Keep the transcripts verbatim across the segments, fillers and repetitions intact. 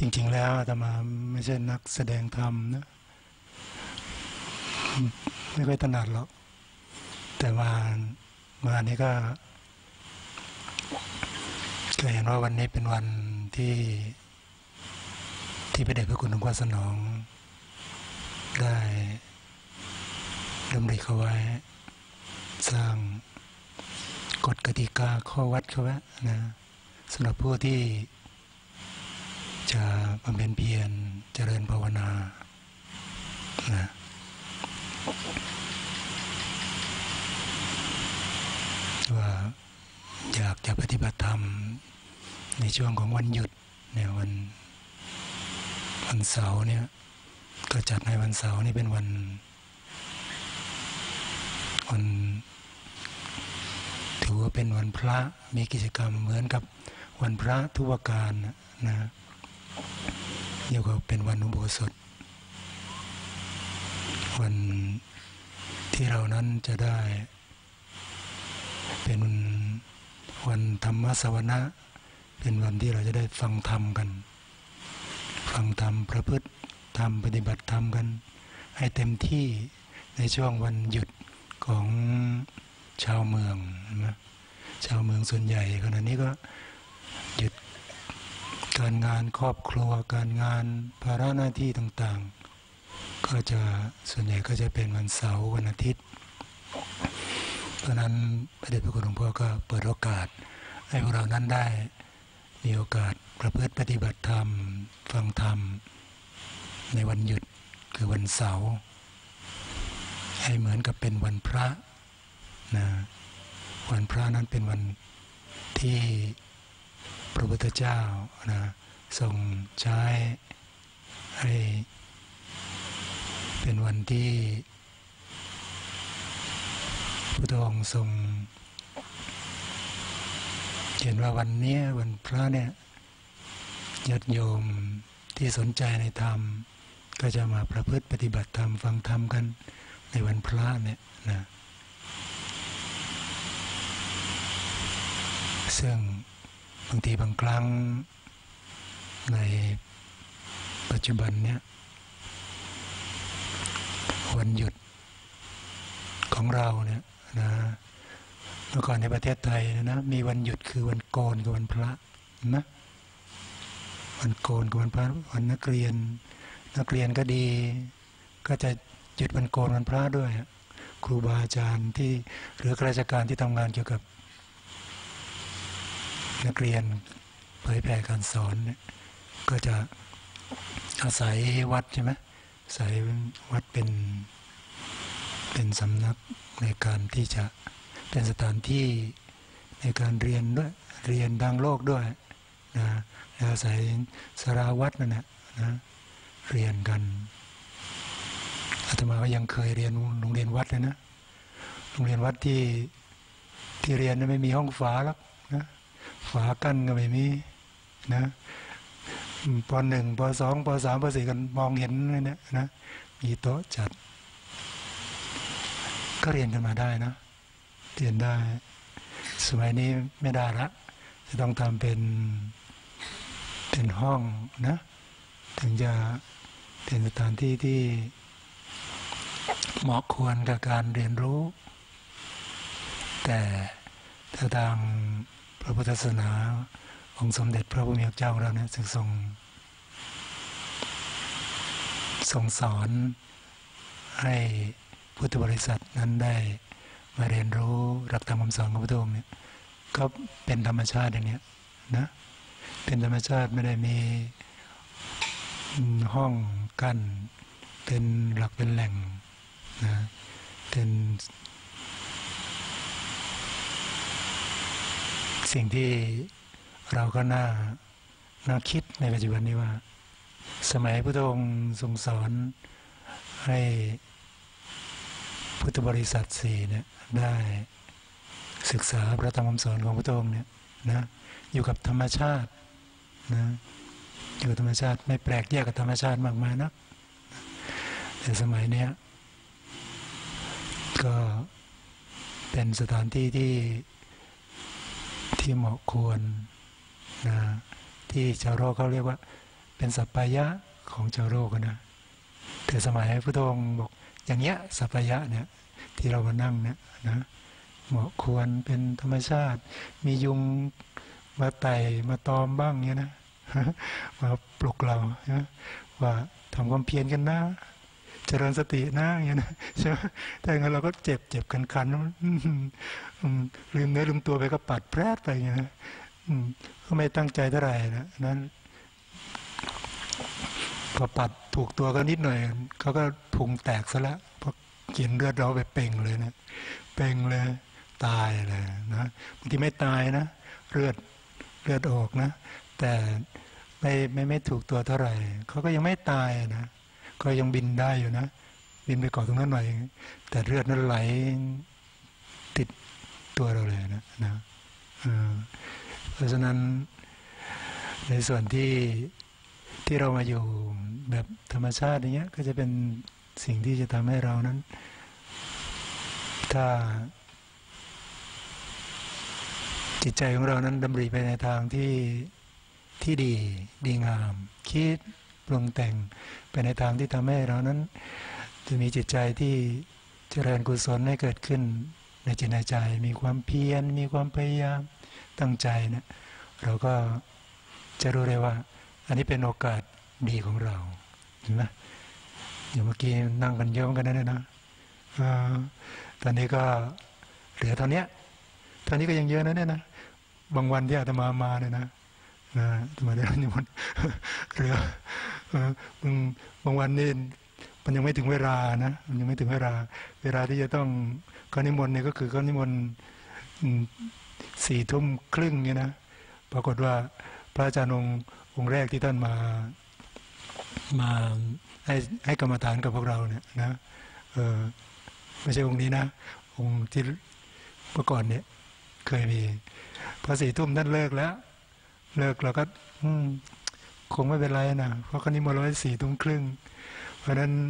จริงๆแล้วอาตมาไม่ใช่นักแสดงธรรมนะไม่ค่อยถนัดหรอกแต่มามานี้ก็ก็เห็นว่าวันนี้เป็นวันที่ที่พระเดชพระคุณหลวงพ่อสนองได้ดำริเขาไว้สร้างกฎกติกาข้อวัดเขาไว้นะสำหรับผู้ที่จะบำเพ็ญเพียรเจริญภาวนานะว่าอยากจะปฏิบัติธรรมในช่วงของวันหยุดเนี่ยวันวันเสาร์เนี่ยก็จัดให้วันเสาร์นี่เป็นวันวันถือว่าเป็นวันพระมีกิจกรรมเหมือนกับวันพระทุกประการนะเรียกว่าเป็นวันอุโบสถวันที่เรานั้นจะได้เป็นวันธรรมสวนะเป็นวันที่เราจะได้ฟังธรรมกันฟังธรรมประพฤติธรรมปฏิบัติธรรมกันให้เต็มที่ในช่วงวันหยุดของชาวเมืองนะชาวเมืองส่วนใหญ่ขณะนี้ก็หยุดการงานครอบครัวการงานภาระหน้าที่ต่างๆก็จะส่วนใหญ่ก็จะเป็นวันเสาร์วันอาทิตย์เพราะนั้นพระเดชพระคุณหลวงพ่อก็เปิดโอกาสให้พวกเรานั้นได้มีโอกาสประพฤติปฏิบัติธรรมฟังธรรมในวันหยุดคือวันเสาร์ให้เหมือนกับเป็นวันพระนะวันพระนั้นเป็นวันที่พระพุทธเจ้านะทรงใช้ให้เป็นวันที่พระองค์ทรงเห็นว่าวันนี้วันพระเนี่ยญาติโยมที่สนใจในธรรมก็จะมาประพฤติปฏิบัติธรรมฟังธรรมกันในวันพระเนี่ยนะซึ่งบางทีบางครั้งในปัจจุบันเนี่ยวันหยุดของเราเนี่ยนะเมื่อก่อนในประเทศไทยนะมีวันหยุดคือวันโกนกับวันพระนะวันโกนกับวันพระวันนักเรียนนักเรียนก็ดีก็จะหยุดวันโกนวันพระด้วยครูบาอาจารย์ที่หรือข้าราชการที่ทำงานเกี่ยวกับนักเรียนเผยแผ่การสอนก็จะอาศัยวัดใช่ไหมอาศัยวัดเป็นเป็นสำนักในการที่จะเป็นสถานที่ในการเรียนด้วยเรียนทางโลกด้วยนะอาศัยสาราวัดนั่นแหละนะเรียนกันอาตมาก็ยังเคยเรียนโรงเรียนวัดเลยนะโรงเรียนวัดที่ที่เรียนไม่มีห้องฝาหรอกนะฝากั้นก็ไม่มีนะปหนึ่งปสองปสามปสี่กันมองเห็นเลยเนี่ยนะมีโต๊ะจัดก็เรียนกันมาได้นะเรียนได้สมัยนี้ไม่ได้ละจะต้องทำเป็นเป็นห้องนะถึงจะเป็นสถานที่ที่เหมาะควรกับการเรียนรู้แต่ถ้าทางพระพุทธศาสนาองค์สมเด็จพระผู้มีพระเจ้าของเราเนี่ยจึงทรงทรงสอนให้พุทธบริษัทนั้นได้มาเรียนรู้หลักธรรมคำสอนของพระองค์เนี่ยก็เป็นธรรมชาติอย่างนี้นะเป็นธรรมชาติไม่ได้มีห้องกั้นเป็นหลักเป็นแหล่งนะเป็นสิ่งที่เราก็น่าน่าคิดในปัจจุบันนี้ว่าสมัยพระองค์ทรงสอนให้พุทธบริษัทสี่เนี่ยได้ศึกษาพระธรรมคำสอนของพระองค์เนี่ยนะอยู่กับธรรมชาตินะอยู่กับธรรมชาติไม่แปลกแยกกับธรรมชาติมากมายนักแต่สมัยเนี้ยก็เป็นสถานที่ที่ที่เหมาะควรนะที่ชาวโลกเขาเรียกว่าเป็นสัพพายะของชาวโลกนะแต่สมัยพระพุทธองค์บอกอย่างเงี้ยสัพพายะเนี่ยที่เรามานั่งเนี่ยนะเหมาะควรเป็นธรรมชาติมียุงมาไต่มาตอมบ้างเงี้ยนะมาปลุกเรานะว่าทำความเพียรกันนะเจริญสตินะอย่างเงี้ยนะใช่ไหมถ้าอย่างนั้นเราก็เจ็บเจ็บคันคันลืมเนื้อลืมตัวไปก็ปัดแพร่ไปอย่างเงี้ยนะก็ไม่ตั้งใจเท่าไหร่นะนั้นพอปัดถูกตัวก็นิดหน่อยเขาก็พุงแตกซะแล้วเพราะกินเลือดเราไปเป่งเลยนะเป่งเลยตายเลยนะบางทีไม่ตายนะเลือดเลือดออกนะแต่ไม่ไม่ไม่ถูกตัวเท่าไหร่เขาก็ยังไม่ตายนะก็ยังบินได้อยู่นะบินไปเกาะตรงนั้นหน่อยแต่เลือดนั้นไหลติดตัวเราเลยนะนะเพราะฉะนั้นในส่วนที่ที่เรามาอยู่แบบธรรมชาติอย่างเงี้ยก็จะเป็นสิ่งที่จะทำให้เรานั้นถ้าจิตใจของเรานั้นดำริไปในทางที่ที่ดีดีงามคิดปรุงแต่งไปในทางที่ทำให้เรานั้นจะมีจิตใจที่เจริญกุศลให้เกิดขึ้นในจิตในใจมีความเพียรมีความพยายามตั้งใจนะเราก็จะรู้เลยว่าอันนี้เป็นโอกาสดีของเราเห็นไหมอย่างเมื่อกี้นั่งกันเยอะกันนะนะตอนนี้ก็เหลือเท่านี้เท่านี้ก็ยังเยอะนะเนี่ยนะบางวันที่อาตมามาเนี่ยนะนะอาตมาได้นิมนต์เหลือบางวันนี่มันยังไม่ถึงเวลานะมันยังไม่ถึงเวลาเวลาที่จะต้องเขานิมนต์เนี่ยก็คือเขานิมนต์สี่ทุ่มครึ่งเนี่ยนะปรากฏว่าพระอาจารย์องค์องค์แรกที่ท่านมามาให้ให้กรรมฐานกับพวกเราเนี่ยนะเออไม่ใช่องค์นี้นะองค์ที่เมื่อก่อนเนี่ยเคยมีพอสี่ทุ่มท่านเลิกแล้วเลิกเราก็คงไม่เป็นไรนะเพราะคนนี้มาร้อยสี่ทุ่มครึ่งเพราะนั้น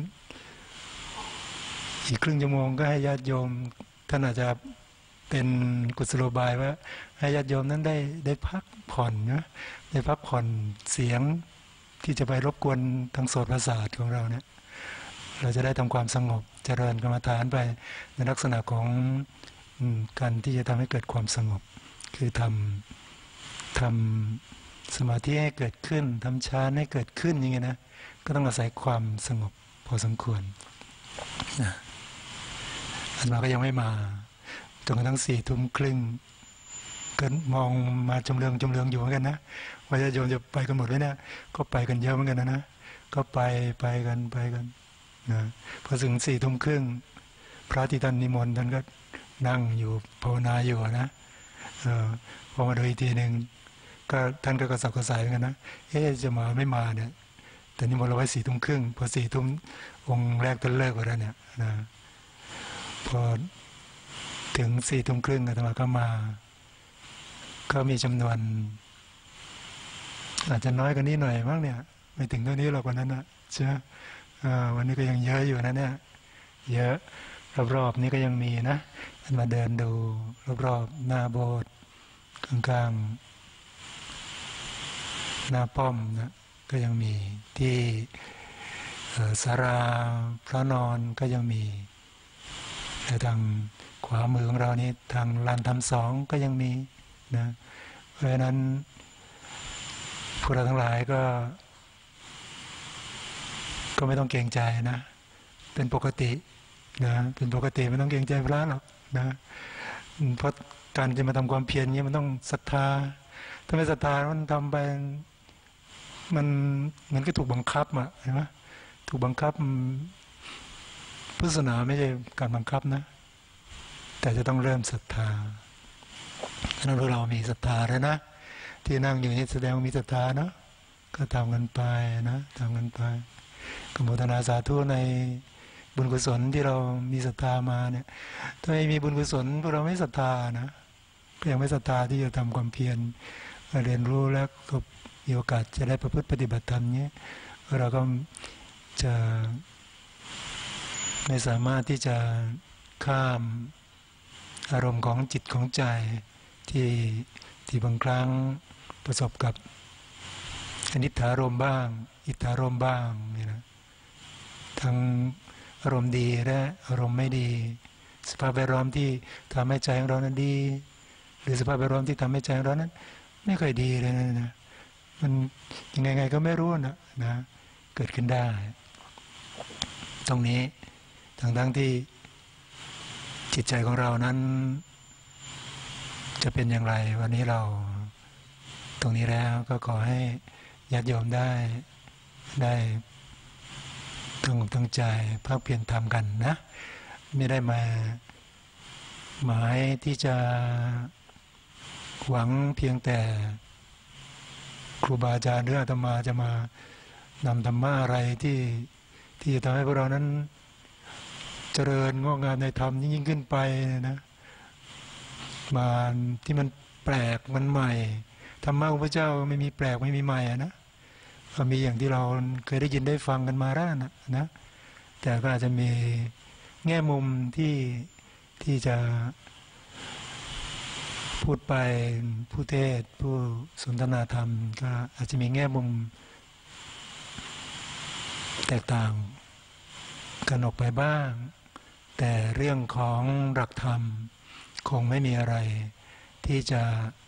อีกครึ่งชั่วโมงก็ให้ญาติโยมท่านอาจจะเป็นกุศโลบายว่าให้ญาติโยมนั้นได้ได้พักผ่อนนะได้พักผ่อนเสียงที่จะไปรบกวนทางโสตประสาทของเราเนี่ยเราจะได้ทำความสงบเจริญกรรมฐานไปในลักษณะของการที่จะทำให้เกิดความสงบคือทำทำสมาธิให้เกิดขึ้นทำฌานให้เกิดขึ้นอย่างเงี้ยนะก็ต้องอาศัยความสงบพอสมควรนะอาตมาก็ยังไม่มาจนกระทั่งสี่ทุ่มครึ่งก็มองมาจำเรืองจำเรืองอยู่เหมือนกันนะว่าจะโยมจะไปกันหมดเลยเนี่ยก็ไปกันเยอะเหมือนกันนะนะก็ไปไปกันไปกันนะพอถึงสี่ทุ่มครึ่งพระที่ท่านนิมนต์ท่านก็นั่งอยู่ภาวนาอยู่นะเออพอมาดูอีกทีหนึ่งก็ท่านก็กระสับกระส่ายเหมือนกันนะเอ๊ะจะมาไม่มาเนี่ยแต่นิมนต์เราไว้สี่ทุ่มครึ่งพอสี่ทุ่มองค์แรกท่านเลิกไปแล้วเนี่ยนะพอถึงสี่ทุ่มครึ่งอาตมาก็มาก็มีจำนวนอาจจะน้อยกว่านี้หน่อยมั้งเนี่ยไม่ถึงเท่านี้หรอกวันนั้นนะใช่ไหมวันนี้ก็ยังเยอะอยู่นะเนี่ยเยอะรอบๆนี้ก็ยังมีนะมาเดินดูรอบๆหน้าโบสถ์กลางๆหน้าป้อมนะก็ยังมีที่ศาลาพระนอนก็ยังมีและทางขวามือของเรานี้ทางลานธรรมสองก็ยังมีนะเพราะฉะนั้นพวกเราทั้งหลายก็ก็ไม่ต้องเกรงใจนะเป็นปกตินะเป็นปกติไม่ต้องเกรงใจพระหรอกนะเพราะการจะมาทำความเพียรนี้มันต้องศรัทธาถ้าไม่ศรัทธามันทำไปมันเหมือนก็ถูกบังคับอ่ะเห็นไหมถูกบังคับพุทธศาสนาไม่ใช่การบังคับนะแต่จะต้องเริ่มศรัทธาถ้าเรามีศรัทธาแล้วนะที่นั่งอยู่นี่แสดงว่ามีศรัทธาเนาะก็ทำกันไปนะทำกันไปกโมทนาสาธุในบุญกุศลที่เรามีศรัทธามาเนี่ยถ้าไม่มีบุญกุศลพวกเราไม่ศรัทธานะก็ยังไม่ศรัทธาที่จะทำความเพียรเรียนรู้แล้วก็มีโอกาสจะได้ประพฤติปฏิบัติธรรมเนี้ยเราก็จะไม่สามารถที่จะข้ามอารมณ์ของจิตของใจที่ที่บางครั้งประสบกับอนิถารมบ้างอิทธารมบ้างนี่นะทั้งอารมณ์ดีและอารมณ์ไม่ดีสภาพแวดล้อมที่ทำให้ใจของเรานั้นดีหรือสภาพแวดล้อมที่ทำให้ใจของเรานั้นไม่ค่อยดีเลยนะนะมันยังไงไงก็ไม่รู้นะนะเกิดขึ้นได้ตรงนี้ทั้งทั้งที่จิตใจของเรานั้นจะเป็นอย่างไรวันนี้เราตรงนี้แล้วก็ขอให้ญาติโยมได้ได้ตั้งอกตั้งใจภาคเพียรทำกันนะไม่ได้มาหมายที่จะหวังเพียงแต่ครูบาอาจารย์หรืออาตมาจะมานำธรรมะอะไรที่ที่จะทำให้พวกเรานั้นเจริญงอกงามในธรรมยิ่งขึ้นไปนะมาที่มันแปลกมันใหม่ธรรมะของพระเจ้าไม่มีแปลกไม่มีใหม่นะก็มีอย่างที่เราเคยได้ยินได้ฟังกันมาแล้วนะนะแต่ก็อาจจะมีแง่มุมที่ที่จะพูดไปผู้เทศผู้สนทนาธรรมก็อาจจะมีแง่มุมแตกต่างกันออกไปบ้างแต่เรื่องของหลักธรรมคงไม่มีอะไรที่จะ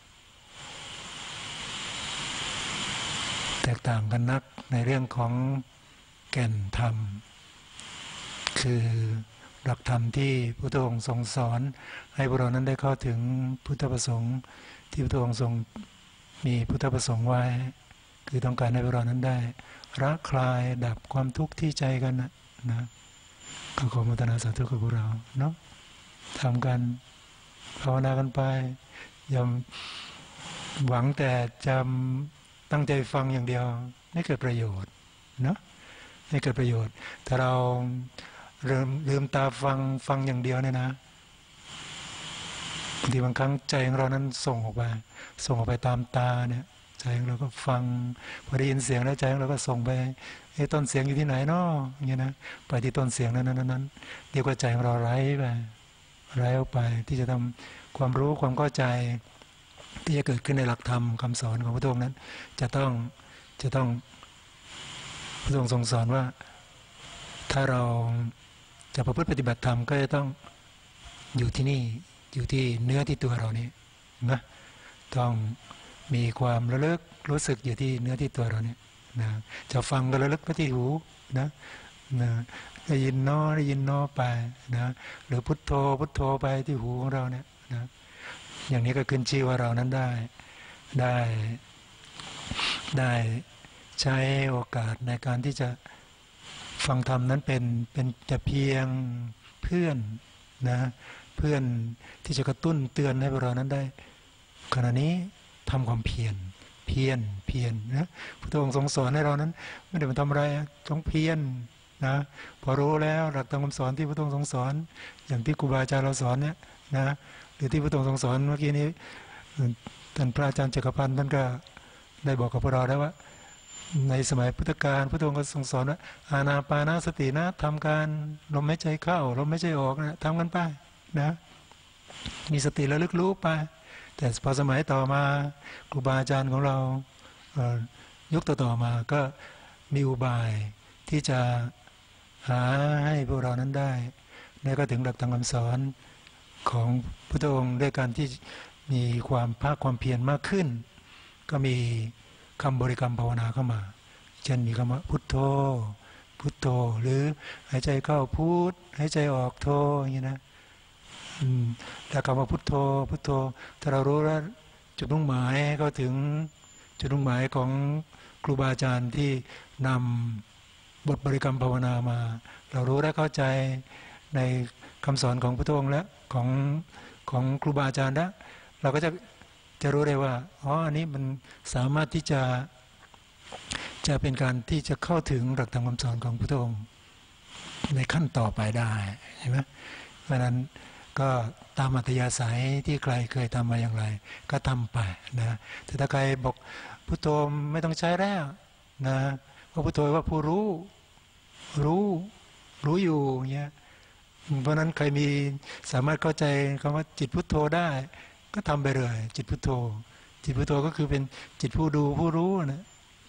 แตกต่างกันนักในเรื่องของแก่นธรรมคือหลักธรรมที่พระพุทธองค์ทรงสอนให้พวกเรานั้นได้เข้าถึงพุทธประสงค์ที่พระพุทธองค์ทรงมีพุทธประสงค์ไว้คือต้องการให้พวกเรานั้นได้ละคลายดับความทุกข์ที่ใจกันนะนะก็ขออนุโมทนาสาธุกับพวกเราเนาะทำกันภาวนากันไปอย่าหวังแต่จะตั้งใจฟังอย่างเดียวไม่เกิดประโยชน์เนาะไม่เกิดประโยชน์ถ้าเราลืมลืมตาฟังฟังอย่างเดียวเนี่ยนะบางทีบางครั้งใจของเรานั้นส่งออกไปส่งออกไปตามตาเนี่ยใจของเราก็ฟังพอได้ยินเสียงแล้วใจของเราก็ส่งไปไอ้ต้นเสียงอยู่ที่ไหนเนาะอย่างเงี้ยนะไปที่ต้นเสียงนั้นนั้นนั้นเรียกว่าใจของเราไร้ไปไร้ออกไปที่จะทำความรู้ความเข้าใจที่จะเกิดขึ้นในหลักธรรมคำสอนของพระองค์นั้นจะต้องจะต้องพระองค์ทรงสอนว่าถ้าเราจะประพฤติปฏิบัติธรรมก็จะต้องอยู่ที่นี่อยู่ที่เนื้อที่ตัวเรานี่นะต้องมีความระลึกรู้สึกอยู่ที่เนื้อที่ตัวเราเนี่ยนะจะฟังก็ระลึกไปที่หูนะนะได้ยินน้อได้ยินน้อไปนะหรือพุทโธพุทโธไปที่หูของเราเนี่ยนะอย่างนี้ก็ขึ้นชื่อว่าเรานั้นได้ได้ได้ใช้โอกาสในการที่จะฟังธรรมนั้นเป็นเป็นจะเพียงเพื่อนนะเพื่อนที่จะกระตุ้นเตือนให้เรานั้นได้ขณะนี้ทำความเพียรเพียรเพียรนะพระองค์ทรงสอนให้เรานั้นไม่ได้มาทำอะไรต้องเพียรนะพอรู้แล้วหลักธรรมคำสอนที่พระองค์ทรงสอนอย่างที่ครูบาอาจารย์เราสอนเนี่ยนะหรือที่พระองค์ทรงสอนเมื่อกี้นี้ท่านพระอาจารย์จักรพันธ์ท่านก็ได้บอกกับพวกเราแล้วว่าในสมัยพุทธกาลพระองค์ก็ทรงสอนว่าอานาปานสตินะทำการลมหายใจเข้าลมหายใจออกนะทำกันไปนะมีสติระลึกรู้ไปแต่พอสมัยต่อมาครูบาอาจารย์ของเรายุคต่อๆมาก็มีอุบายที่จะหาให้พวกเรานั้นได้ได้ก็ถึงหลักธรรมคำสอนของพระองค์ด้วยการที่มีความภาคความเพียรมากขึ้นก็มีคำบริกรรมภาวนาเข้ามาเช่นมีคำว่าพุทโธพุทโธหรือหายใจเข้าพุทหายใจออกโธอย่างนี้นะแต่คำว่าพุทโธพุทโธถ้าเรารู้แล้วจุดมุ่งหมายก็ถึงจุดมุ่งหมายของครูบาอาจารย์ที่นำบทบริกรรมภาวนามาเรารู้และเข้าใจในคำสอนของพระองค์และของของครูบาอาจารย์แล้วเราก็จะจะรู้ได้ว่าอ๋ออันนี้มันสามารถที่จะจะเป็นการที่จะเข้าถึงหลักธรรมคำสอนของพระองค์ในขั้นต่อไปได้ใช่ไหมเพราะนั้นก็ตามอัธยาศัยที่ใครเคยทำมาอย่างไรก็ทำไปนะแต่ถ้าใครบอกพุทโธไม่ต้องใช้แล้วนะเพราะพุทโธว่าผู้รู้รู้รู้อยู่เงี้ยเพราะนั้นใครมีสามารถเข้าใจคำว่าจิตพุทโธได้ก็ทำไปเลยจิตพุทโธจิตพุทโธก็คือเป็นจิตผู้ดูผู้รู้นะ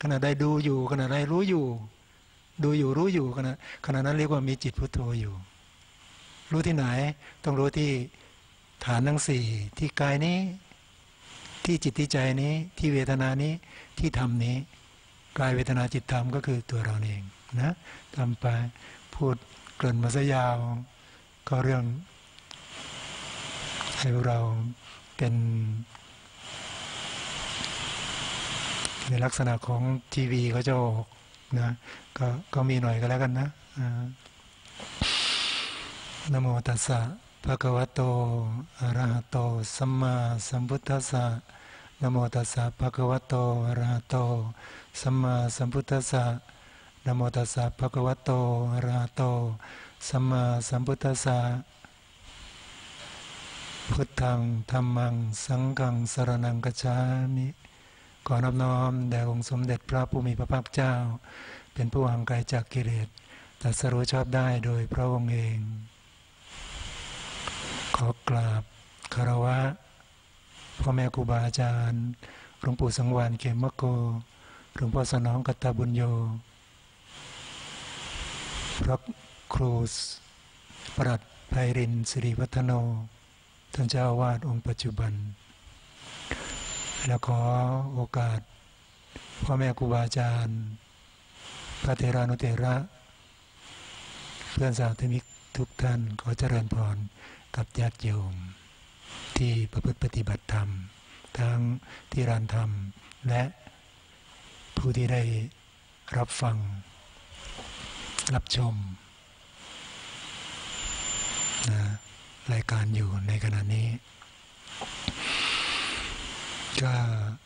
ขณะใดดูอยู่ขณะใดรู้อยู่ดูอยู่รู้อยู่ขณะขณะนั้นเรียกว่ามีจิตพุทโธอยู่รู้ที่ไหนต้องรู้ที่ฐานทั้งสี่ที่กายนี้ที่จิตที่ใจนี้ที่เวทนานี้ที่ธรรมนี้กายเวทนาจิตธรรมก็คือตัวเราเองนะทำไปพูดเกริ่นมาซะยาวก็เรื่องให้เราเป็นในลักษณะของทีวีเขาจะออกนะก็ก็มีหน่อยก็แล้วกันนะนะโมตัสสะภะคะวะโตอะระหะโตสัมมาสัมพุทธัสสะนะโมตัสสะภะคะวะโตอะระหะโตสัมมาสัมพุทธัสสะนะโมตัสสะภะคะวะโตอะระหะโตสัมมาสัมพุทธัสสะพุทธังธัมมังสังฆังสรณังคัจฉามิขอนอบน้อมแด่องค์สมเด็จพระผู้มีพระภาคเจ้าเป็นผู้ห่างไกลจากกิเลสตรัสรู้ชอบได้โดยพระองค์เองขอกราบคารวะพ่อแม่ครูบาอาจารย์หลวงปู่สังวาลเขมโกหลวงพ่อสนองกัตตบุญโยพระครูปรัชญ์ไพรินทร์สิริวัฒโนท่านเจ้าอาวาสองค์ปัจจุบันแล้วขอโอกาสพ่อแม่ครูบาอาจารย์พระเถรานุเถระเพื่อนสาธมิกทุกท่านขอเจริญพรกับญาติโยมที่ประพฤติปฏิบัติธรรมทั้งที่ร้านธรรมและผู้ที่ได้รับฟังรับชมนะรายการอยู่ในขณะนี้ก็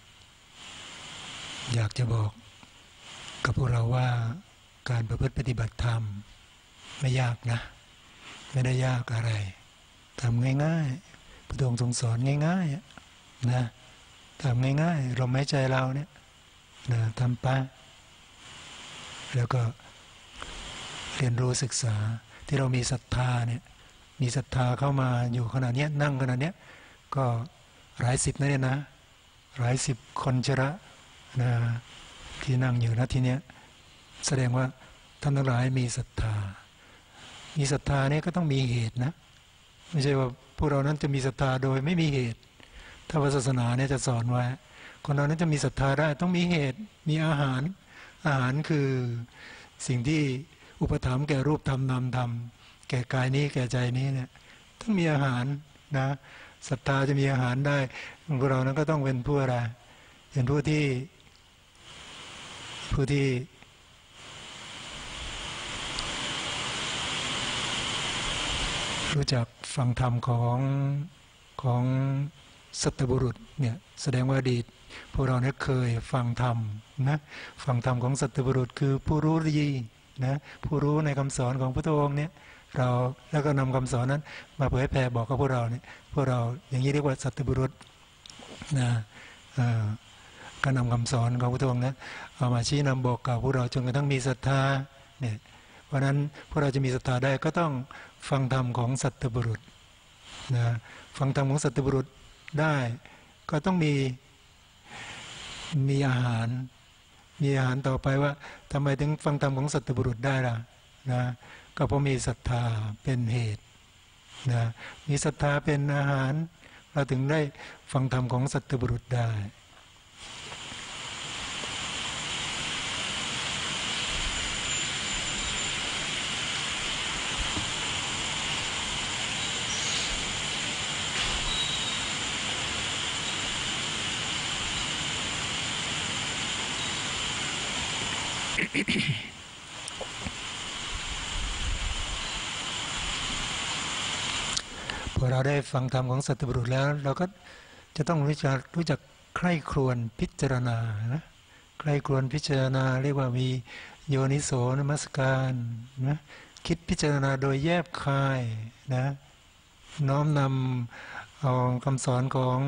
อยากจะบอกกับพวกเราว่าการประพฤติปฏิบัติธรรมไม่ยากนะไม่ได้ยากอะไรทำง่ายๆพระองค์ทรงสอนง่ายๆนะทำง่ายๆลมหายใจเราเนี่ยนะทำไปแล้วก็เรียนรู้ศึกษาที่เรามีศรัทธาเนี่ยมีศรัทธาเข้ามาอยู่ขณะนี้นั่งขณะนี้ก็หลายสิบนะเนี่ยนะหลายสิบคนชระนะที่นั่งอยู่นะทีเนี้ยแสดงว่าท่านทั้งหลายมีศรัทธามีศรัทธาเนี่ยก็ต้องมีเหตุนะไม่ใช่ว่าพวกเรานั้นจะมีศรัทธาโดยไม่มีเหตุถ้าศาสนาเนี่ยจะสอนไว้คนเรานั้นจะมีศรัทธาได้ต้องมีเหตุมีอาหารอาหารคือสิ่งที่อุปถัมภ์แก่รูปธรรมนามธรรมแก่กายนี้แก่ใจนี้เนี่ยต้องมีอาหารนะศรัทธาจะมีอาหารได้พวกเรานั้นก็ต้องเป็นผู้อะไรเป็นผู้ที่ผู้ที่รู้จักฟังธรรมของของสัตบุรุษเนี่ยแสดงว่าอดีตพวกเราเนี่ยเคยฟังธรรมนะฟังธรรมของสัตบุรุษคือผู้รู้ดีนะผู้รู้ในคำสอนของพระพุทธองค์เนี่ยเราแล้วก็นำคำสอนนั้นมาเผยแผ่บอกกับพวกเราเนี่ยพวกเราอย่างนี้เรียกว่าสัตบุรุษนะก็นำคำสอนของพระพุทธองค์นั้นเอามาชี้นำบอกกับพวกเราจนกระทั่งมีศรัทธาเนี่ยเพราะนั้นพวกเราจะมีศรัทธาได้ก็ต้องฟังธรรมของสัตบุรุษนะฟังธรรมของสัตบุรุษได้ก็ต้องมีมีอาหารมีอาหารต่อไปว่าทำไมถึงฟังธรรมของสัตบุรุษได้ล่ะนะก็เพราะมีศรัทธาเป็นเหตุนะมีศรัทธาเป็นอาหารเราถึงได้ฟังธรรมของสัตบุรุษได้พอเราได้ฟังธรรมของสัตบุรุษแล้วเราก็จะต้องรู้จักรู้จักใคร่ครวญพิจารณานะใคร่ครวญพิจารณาเรียกว่ามีโยนิโสนมัสการนะคิดพิจารณาโดยแยบคายนะน้อมนำเอาคำสอนของ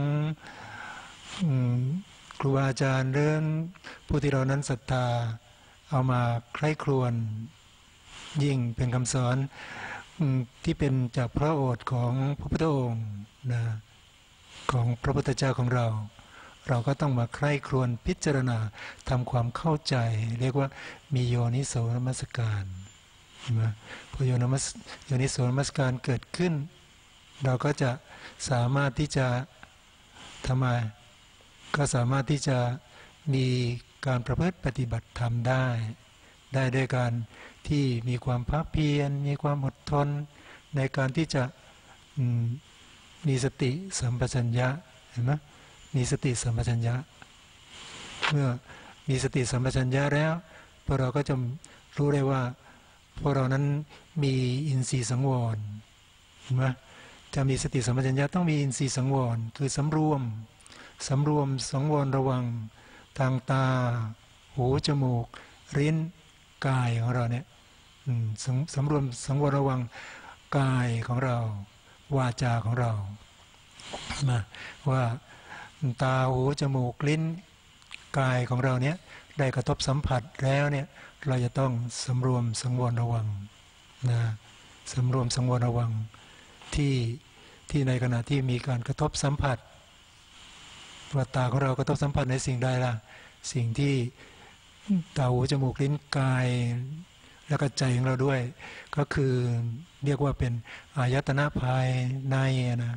ครูบาอาจารย์เรื่องผู้ที่เรานั้นศรัทธาเอามาใคร่ครวญยิ่งเป็นคำสอนที่เป็นจากพระโอษฐ์ของพระพุทธองค์นะของพระพุทธเจ้าของเราเราก็ต้องมาใคร่ครวญพิจารณาทำความเข้าใจเรียกว่ามีโยนิโสมนสิการเห็นไหมพอโยนิสโยนิโสมนสิการเกิดขึ้นเราก็จะสามารถที่จะทำไมก็สามารถที่จะมีการประพฤติปฏิบัติธรรมได้ได้ด้วยการที่มีความภาคเพียรมีความอดทนในการที่จะมีสติสัมปชัญญะเห็นไหมมีสติสัมปชัญญะเมื่อมีสติสัมปชัญญะแล้วพวกเราก็จะรู้ได้ว่าพวกเรานั้นมีอินทรีย์สังวรเห็นไหมจะมีสติสัมปชัญญะต้องมีอินทรีย์สังวรคือสำรวมสำรวมสังวรระวังทางตาหูจมูกลิ้นกายของเราเนี่ยสำรวมสังวรระวังกายของเราวาจาของเรามาว่าตาหูจมูกลิ้นกายของเราเนี่ยได้กระทบสัมผัสแล้วเนี่ยเราจะต้องสำรวมสังวรระวังนะสำรวมสังวรระวังที่ที่ในขณะที่มีการกระทบสัมผัสว่าตาของเรากระทบสัมผัสในสิ่งใดล่ะสิ่งที่ตาหูจมูกลิ้นกายแล้วก็ใจของเราด้วยก็คือเรียกว่าเป็นอายตนะภายในนะ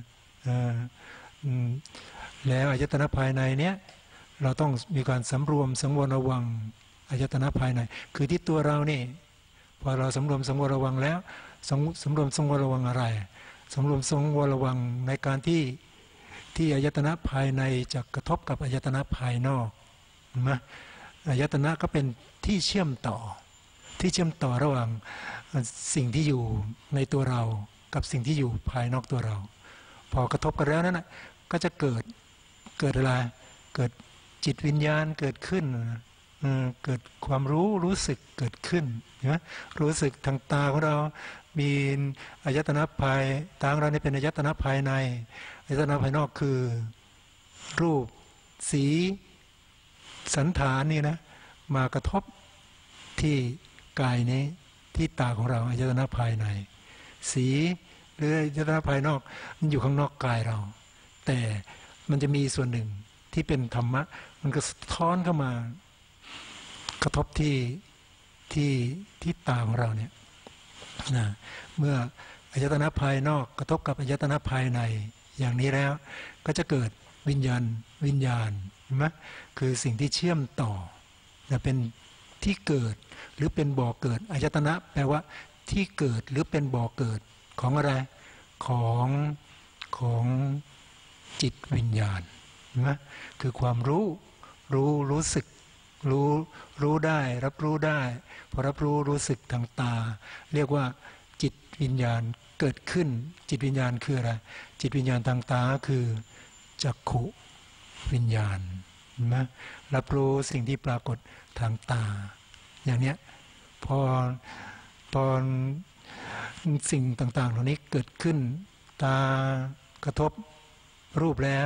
แล้วอายตนะภายในเนี้ยเราต้องมีการสำรวมสังวรระวังอายตนะภายในคือที่ตัวเรานี่พอเราสำรวมสังวรระวังแล้วสำรวมสังวรระวังอะไรสำรวมสังวรระวังในการที่ที่อายตนะภายในจะกระทบกับอายตนะภายนอกนะอายตนะก็เป็นที่เชื่อมต่อที่เชื่อมต่อระหว่างสิ่งที่อยู่ในตัวเรากับสิ่งที่อยู่ภายนอกตัวเราพอกระทบกันแล้วนั้นนะก็จะเกิดเกิดอะไรเกิดจิตวิญญาณเกิดขึ้นเกิดความรู้รู้สึกเกิดขึ้นนะรู้สึกทางตาของเรามีอายตนะภายตาของเราเนี่ยเป็นอายตนะภายในอายตนะภายนอกคือรูปสีสันฐานนี่นะมากระทบที่กายนี้ที่ตาของเราอายตนะภายในสีหรืออายตนะภายนอกมันอยู่ข้างนอกกายเราแต่มันจะมีส่วนหนึ่งที่เป็นธรรมะมันก็สะท้อนเข้ามากระทบที่ที่ที่ตาของเราเนี่ยนะเมื่ออายตนะภายนอกกระทบกับอายตนะภายในอย่างนี้แล้วก็จะเกิดวิญญาณวิญญาณใช่ไหมคือสิ่งที่เชื่อมต่อจะเป็นที่เกิดหรือเป็นบ่อเกิดอายตนะแปลว่าที่เกิดหรือเป็นบ่อเกิดของอะไรของของจิตวิญญาณนะคือความรู้รู้รู้สึกรู้รู้ได้รับรู้ได้พอรับรู้รู้สึกทางตาเรียกว่าจิตวิญญาณเกิดขึ้นจิตวิญญาณคืออะไรจิตวิญญาณทางตาคือจักขุวิญญาณนะรับรู้สิ่งที่ปรากฏทางตาอย่างเนี้ยพอพอสิ่งต่างๆเหล่านี้เกิดขึ้นตากระทบรูปแล้ว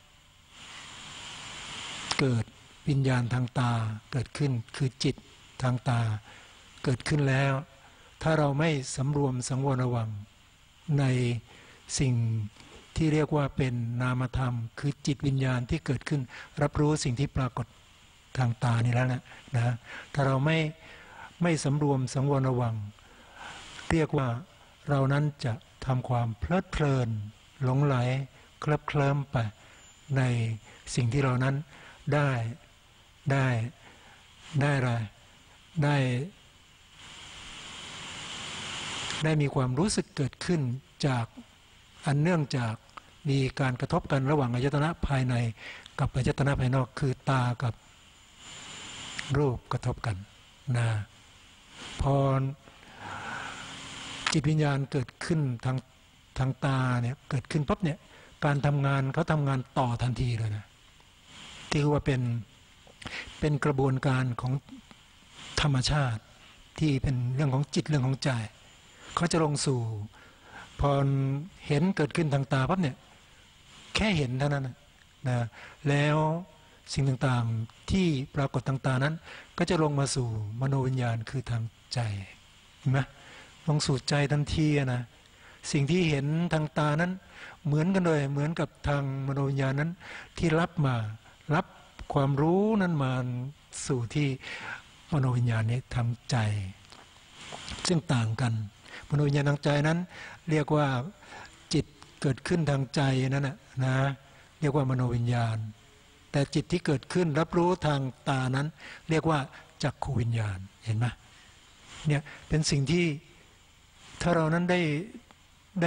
เกิดวิญญาณทางตาเกิดขึ้นคือจิตทางตาเกิดขึ้นแล้วถ้าเราไม่สำรวมสังวรระวังในสิ่งที่เรียกว่าเป็นนามธรรมคือจิตวิญญาณที่เกิดขึ้นรับรู้สิ่งที่ปรากฏทางตานี่แล้วนะนะถ้าเราไม่ไม่สำรวมสังวรระวังเรียกว่าเรานั้นจะทำความเพลิดเพลินหลงไหลเคลิบเคลิ้มไปในสิ่งที่เรานั้นได้ได้ได้อะไรได้ได้มีความรู้สึกเกิดขึ้นจากอันเนื่องจากมีการกระทบกันระหว่างอายตนะภายในกับอายตนะภายนอกคือตากับรูปกระทบกันนะพอจิตวิญญาณเกิดขึ้นทางทางตาเนี่ยเกิดขึ้นปั๊บเนี่ยการทำงานเขาทำงานต่อทันทีเลยนะที่ว่าเป็นเป็นกระบวนการของธรรมชาติที่เป็นเรื่องของจิตเรื่องของใจเขาจะลงสู่พอเห็นเกิดขึ้นทางตาปั๊บเนี่ยแค่เห็นเท่านั้นนะแล้วสิ่งต่างๆที่ปรากฏทางตานั้นก็จะลงมาสู่มโนวิญญาณคือทางใจเห็นไหมลงสู่ใจทันทีนะสิ่งที่เห็นทางตานั้นเหมือนกันเลยเหมือนกับทางมโนวิญญาณนั้นที่รับมารับความรู้นั้นมาสู่ที่มโนวิญญาณนี้ทางใจซึ่งต่างกันมโนวิญญาณทางใจนั้นเรียกว่าจิตเกิดขึ้นทางใจนั่นนะนะเรียกว่ามโนวิญญาณแต่จิตที่เกิดขึ้นรับรู้ทางตานั้นเรียกว่าจักขวิญญาณเห็นไหมเนี่ยเป็นสิ่งที่ถ้าเรานั้นได้ได้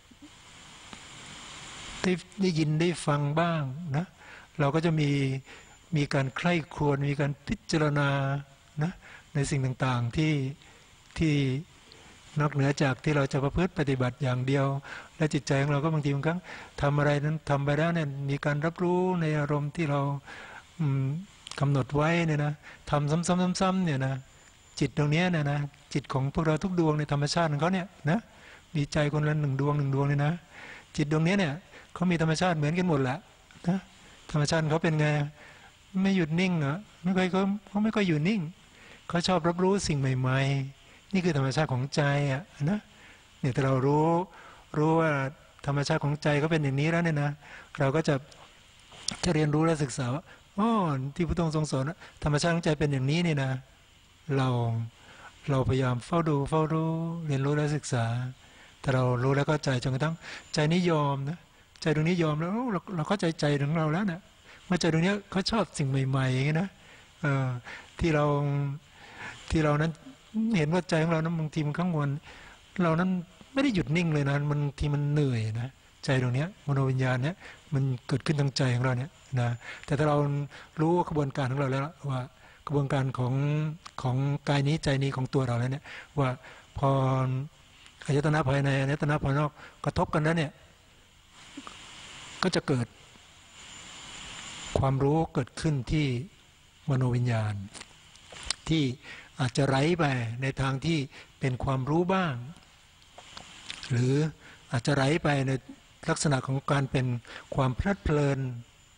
ได้ได้ยินได้ฟังบ้างนะเราก็จะมีมีการใคร่ครวญมีการพิจารณานะในสิ่งต่างๆที่ที่นอกเหนือจากที่เราจะประพฤติปฏิบัติอย่างเดียวและจิตใจของเราก็บางทีบางครั้งทำอะไรนั้นทำไปแล้วเนี่ยมีการรับรู้ในอารมณ์ที่เรากำหนดไว้เนี่ยนะทำซ้ำๆๆๆเนี่ยนะจิตตรงนี้เนี่ยนะจิตของพวกเราทุกดวงในธรรมชาติของเขาเนี่ยนะมีใจคนละหนึ่งดวงหนึ่งดวงเลยนะจิตดวงนี้เนี่ยเขามีธรรมชาติเหมือนกันหมดแหละนะธรรมชาติเขาเป็นไงไม่หยุดนิ่งเหรอไม่ค่อยเขาเขาไม่ค่อยอยู่นิ่งเขาชอบรับรู้สิ่งใหม่ๆนี่คือธรรมชาติของใจอ่ะนะเนี่ยถ้าเรารู้รู้ว่าธรรมชาติของใจเขาเป็นอย่างนี้แล้วเนี่ยนะเราก็จะจะเรียนรู้และศึกษาว่าอ๋อที่พระองค์ทรงสอนธรรมชาติของใจเป็นอย่างนี้นี่นะเราเราพยายามเฝ้าดูเฝ้ารู้เรียนรู้และศึกษาแต่เรารู้แล้วก็ใจจนกระทั่งใจนิยมนะใจตรงนี้ยอมแล้วเราเราเข้าใจใจของเราแล้วนะเมื่อใจตรงนี้เขาชอบสิ่งใหม่ๆอย่างนี้นะที่เราที่เรานั้นเห็นว่าใจของเรานั้นบางทีมันข้างบนเรานั้นไม่ได้หยุดนิ่งเลยนะบางทีมันเหนื่อยนะใจตรงนี้มโนวิญญาณเนี้ยมันเกิดขึ้นทางใจของเราเนี่ยนะแต่ถ้าเรารู้กระบวนการของเราแล้วว่ากระบวนการของของกายนี้ใจนี้ของตัวเราแล้วเนี่ยว่าพออายตนะภายในอายตนะภายนอกกระทบกันแล้วเนี่ยก็จะเกิดความรู้เกิดขึ้นที่มโนวิญญาณที่อาจจะไหลไปในทางที่เป็นความรู้บ้างหรืออาจจะไหลไปในลักษณะของการเป็นความเพลิดเพลิน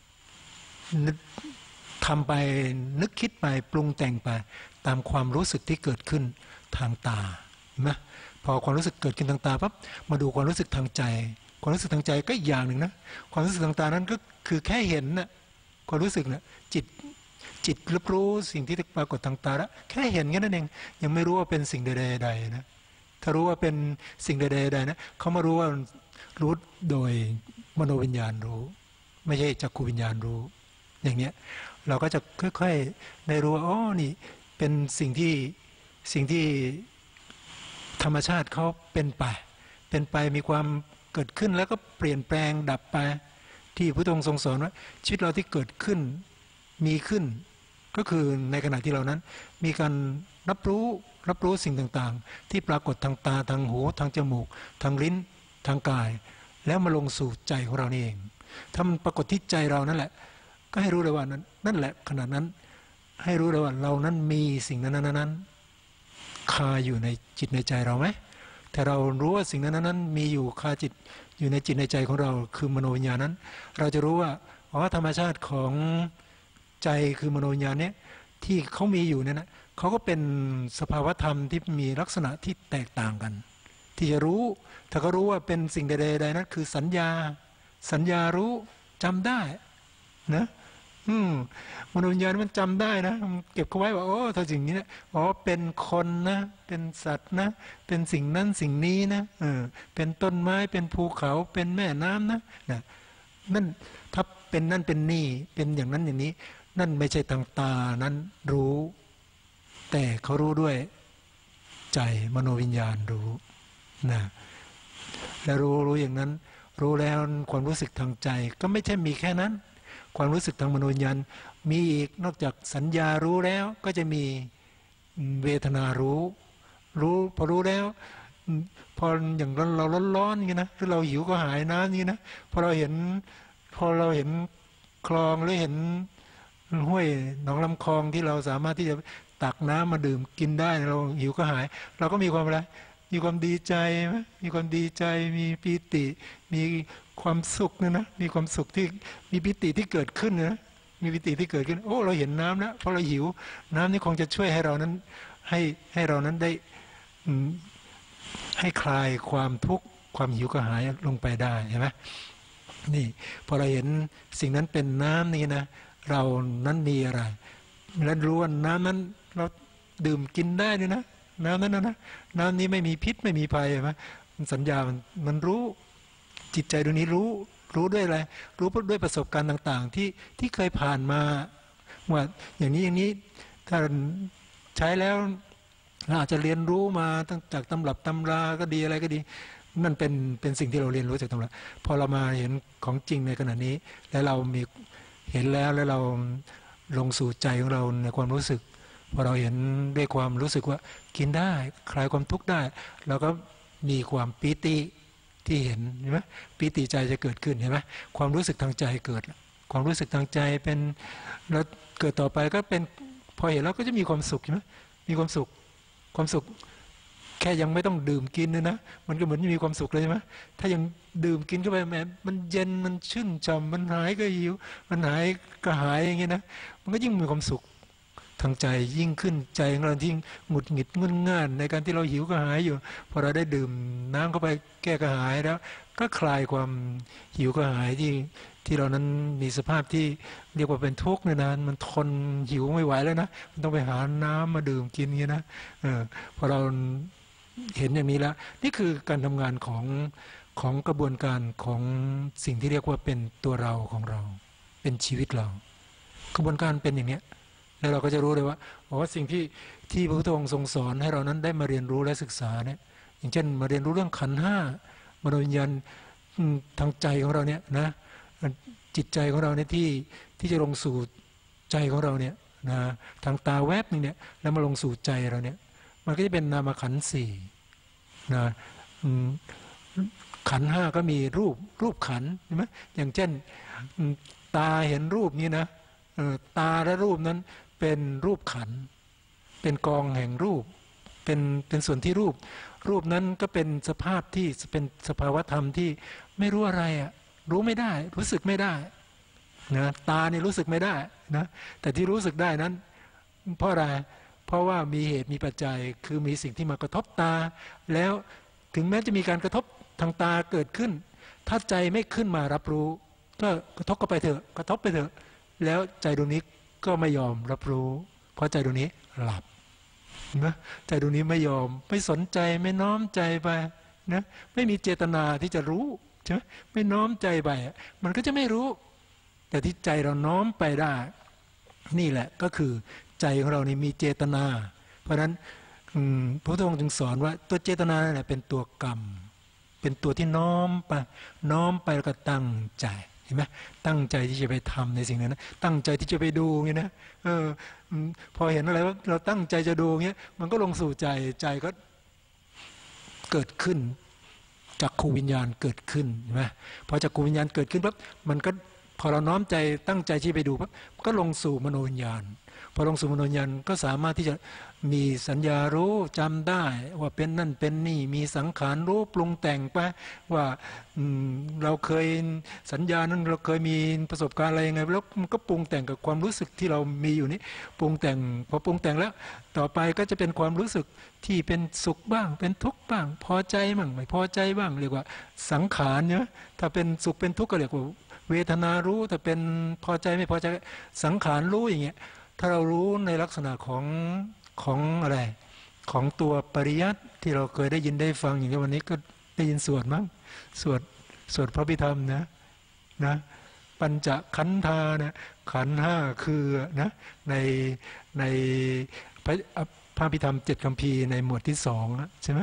ทำไปนึกคิดไปปรุงแต่งไปตามความรู้สึกที่เกิดขึ้นทางตานะพอความรู้สึกเกิดขึ้นทางตาปั๊บมาดูความรู้สึกทางใจความรู้สึกทางใจก็อีกอย่างหนึ่งนะความรู้สึกทางตานั้นก็คือแค่เห็นนะความรู้สึกนะจิตจิตรับรู้สิ่งที่ปรากฏทางตาแล้วแค่เห็นแค่นั้นเองยังไม่รู้ว่าเป็นสิ่งใดๆนะถ้ารู้ว่าเป็นสิ่งใดๆนะเขามารู้ว่ารู้โดยมโนวิญญาณรู้ไม่ใช่จักขุวิญญาณรู้อย่างเนี้ยเราก็จะค่อยๆได้รู้ว่าอ๋อนี่เป็นสิ่งที่สิ่งที่ธรรมชาติเขาเป็นไปเป็นไปมีความเกิดขึ้นแล้วก็เปลี่ยนแปลงดับไปที่พระองค์ทรงสอนว่าชีวิตเราที่เกิดขึ้นมีขึ้นก็คือในขณะที่เรานั้นมีการรับรู้รับรู้สิ่งต่างๆที่ปรากฏทางตาทางหูทางจมูกทางลิ้นทางกายแล้วมาลงสู่ใจของเรานี่เองถ้ามันปรากฏที่ใจเรานั่นแหละก็ให้รู้เลยว่านั้นนั่นแหละขณะนั้นให้รู้เลยว่าเรานั้นมีสิ่งนั้นนั้นคาอยู่ในจิตในใจเราไหมแต่เรารู้ว่าสิ่งนั้นนั้นมีอยู่คาจิตอยู่ในจิตในใจของเราคือมโนวิญญาณนั้นเราจะรู้ว่าอ๋อธรรมชาติของใจคือมโนวิญญาณเนี้ยที่เขามีอยู่เนี่ยนะเขาก็เป็นสภาวธรรมที่มีลักษณะที่แตกต่างกันที่จะรู้ถ้าเขารู้ว่าเป็นสิ่งใดๆนั้นคือสัญญาสัญญารู้จำได้นะอืมมโนวิญญาณมันจำได้นะเก็บเขาไว้ว่าโอ้ถ้าสิ่งนี้นะอ๋อเป็นคนนะเป็นสัตว์นะเป็นสิ่งนั้นสิ่งนี้นะเออเป็นต้นไม้เป็นภูเขาเป็นแม่น้ำนะนะนั่นถ้าเป็นนั่นเป็นนี่เป็นอย่างนั้นอย่างนี้นั่นไม่ใช่ทางตานั้นรู้แต่เขารู้ด้วยใจมโนวิญญาณรู้นะแล้วรู้รู้อย่างนั้นรู้แล้วความรู้สึกทางใจก็ไม่ใช่มีแค่นั้นความรู้สึกทางมโนวิญญาณมีอีกนอกจากสัญญารู้แล้วก็จะมีเวทนารู้รู้พอรู้แล้วพออย่างเราร้อนๆอย่างนี้นะหรือเราหิวก็หายน้ำอย่างนี้นะพอเราเห็นพอเราเห็นคลองหรือเห็นห้วยหนองลำคลองที่เราสามารถที่จะตักน้ำมาดื่มกินได้เราหิวก็หายเราก็มีความอะไรมีความดีใจไหมมีความดีใจมีปีติมีความสุขนะนะมีความสุขที่มีปิติที่เกิดขึ้นนะมีปิติที่เกิดขึ้นโอ้เราเห็นน้ำแล้วเพราะเราหิวน้ำนี่คงจะช่วยให้เรานั้นให้ให้เรานั้นได้ให้คลายความทุกข์ความหิวกระหายลงไปได้เห็นไหมนี่พอเราเห็นสิ่งนั้นเป็นน้ำนี่นะเรานั้นมีอะไรและรู้ว่าน้ำนั้นเราดื่มกินได้ด้วยนะน้ำนั้นนะน้ำนี้ไม่มีพิษไม่มีภัยใช่ไหมสัญญามันมันรู้จิตใจดวงนี้รู้รู้ด้วยอะไรรู้ด้วยประสบการณ์ต่างๆที่ที่เคยผ่านมาว่าอย่างนี้อย่างนี้ถ้าใช้แล้วเราอาจจะเรียนรู้มาตั้งจากตำรับตำราก็ดีอะไรก็ดีนั่นเป็นเป็นสิ่งที่เราเรียนรู้จากตำราพอเรามาเห็นของจริงในขณะนี้แล้วเรามีเห็นแล้วแล้วเราลงสู่ใจของเราในความรู้สึกพอเราเห็นด้วยความรู้สึกว่ากินได้คลายความทุกข์ได้เราก็มีความปีติที่เห็นเห็นไหมปีติใจจะเกิดขึ้นเห็นไหมความรู้สึกทางใจเกิดความรู้สึกทางใจเป็นแล้วเกิดต่อไปก็เป็นพอเห็นแล้วก็จะมีความสุขใช่ไหมมีความสุขความสุขแค่ยังไม่ต้องดื่มกินเลยนะมันก็เหมือนมีความสุขเลยใช่ไหมถ้ายังดื่มกินเข้าไปแม้มันเย็นมันชื่นช่ำมันหายก็หิวมันหายกระหายอย่างเงี้ยนะมันก็ยิ่งมีความสุขทางใจยิ่งขึ้นใจของเราที่หงุดหงิดงุนง่านในการที่เราหิวกระหายอยู่พอเราได้ดื่มน้ำเข้าไปแก้กระหายแล้วก็คลายความหิวกระหายที่ที่เรานั้นมีสภาพที่เรียกว่าเป็นทุกข์นานมันทนหิวไม่ไหวแล้วนะมันต้องไปหาน้ำมาดื่มกินอย่างนี้นะเออพอเราเห็นอย่างนี้แล้วนี่คือการทำงานของของกระบวนการของสิ่งที่เรียกว่าเป็นตัวเราของเราเป็นชีวิตเรากระบวนการเป็นอย่างนี้แล้วเราก็จะรู้เลยว่าว่าสิ่งที่ที่พระพุทธองค์ทรงสอนให้เรานั้นได้มาเรียนรู้และศึกษาเนี่ยอย่างเช่นมาเรียนรู้เรื่องขันธ์ห้ามโนวิญญาณทางใจของเราเนี่ยนะจิตใจของเราเนี่ยที่ที่จะลงสู่ใจของเราเนี่ยนะทางตาแวบนึงเนี่ยแล้วมาลงสู่ใจเราเนี่ยมันก็จะเป็นนามขันธ์สี่นะขันธ์ห้าก็มีรูปรูปขันธ์ใช่ไหมอย่างเช่นตาเห็นรูปนี้นะตาและรูปนั้นเป็นรูปขันธ์เป็นกองแห่งรูปเป็นเป็นส่วนที่รูปรูปนั้นก็เป็นสภาพที่เป็นสภาวธรรมที่ไม่รู้อะไรอ่ะรู้ไม่ได้รู้สึกไม่ได้นะตาเนี่ยรู้สึกไม่ได้นะแต่ที่รู้สึกได้นั้นเพราะอะไรเพราะว่ามีเหตุมีปัจจัยคือมีสิ่งที่มากระทบตาแล้วถึงแม้จะมีการกระทบทางตาเกิดขึ้นถ้าใจไม่ขึ้นมารับรู้ก็กระทบก็ไปเถอะกระทบไปเถอะแล้วใจดวงนี้ก็ไม่ยอมรับรู้เพราะใจดวงนี้หลับนะใจดวงนี้ไม่ยอมไม่สนใจไม่น้อมใจไปนะไม่มีเจตนาที่จะรู้ใช่ไหมไม่น้อมใจไปมันก็จะไม่รู้แต่ที่ใจเราน้อมไปได้นี่แหละก็คือใจของเรานี่มีเจตนาเพราะฉะนั้นพระพุทธองค์จึงสอนว่าตัวเจตนาเนี่ยเป็นตัวกรรมเป็นตัวที่น้อมไปน้อมไปแล้วก็ตั้งใจเห็นไหมตั้งใจที่จะไปทำในสิ่งนั้นตั้งใจที่จะไปดูเงี้ยนะเออพอเห็นอะไรว่าเราตั้งใจจะดูเงี้ยมันก็ลงสู่ใจใจก็เกิดขึ้นจักขูวิญญาณเกิดขึ้นเห็นไหมพอจักขูวิญญาณเกิดขึ้นปั๊บมันก็พอเราน้อมใจตั้งใจที่ไปดูปั๊บก็ลงสู่มโนวิญญาณพอลงสู่มโนวิญญาณก็สามารถที่จะมีสัญญารู้จำได้ว่าเป็นนั่นเป็นนี่มีสังขารรู้ปรุงแต่งไปว่าเราเคยสัญญานั้นเราเคยมีประสบการณ์อะไรยังไงแล้วมันก็ปรุงแต่งกับความรู้สึกที่เรามีอยู่นี้ปรุงแต่งพอปรุงแต่งแล้วต่อไปก็จะเป็นความรู้สึกที่เป็นสุขบ้างเป็นทุกข์บ้างพอใจบ้างไม่พอใจบ้างเรียกว่าสังขารเนี่ยถ้าเป็นสุขเป็นทุกข์ก็เรียกว่าเวทนารู้แต่เป็นพอใจไม่พอใจสังขารรู้อย่างเงี้ยถ้าเรารู้ในลักษณะของของอะไรของตัวปริยัติที่เราเคยได้ยินได้ฟังอย่างนี้วันนี้ก็ได้ยินสวดมั้งสวดสวดพระพิธรรมนะนะปัญจขันธานะขันธ์ห้าคือนะในในพระพระพิธรรมเจ็ดคัมภีร์ในหมวดที่สองใช่ไหม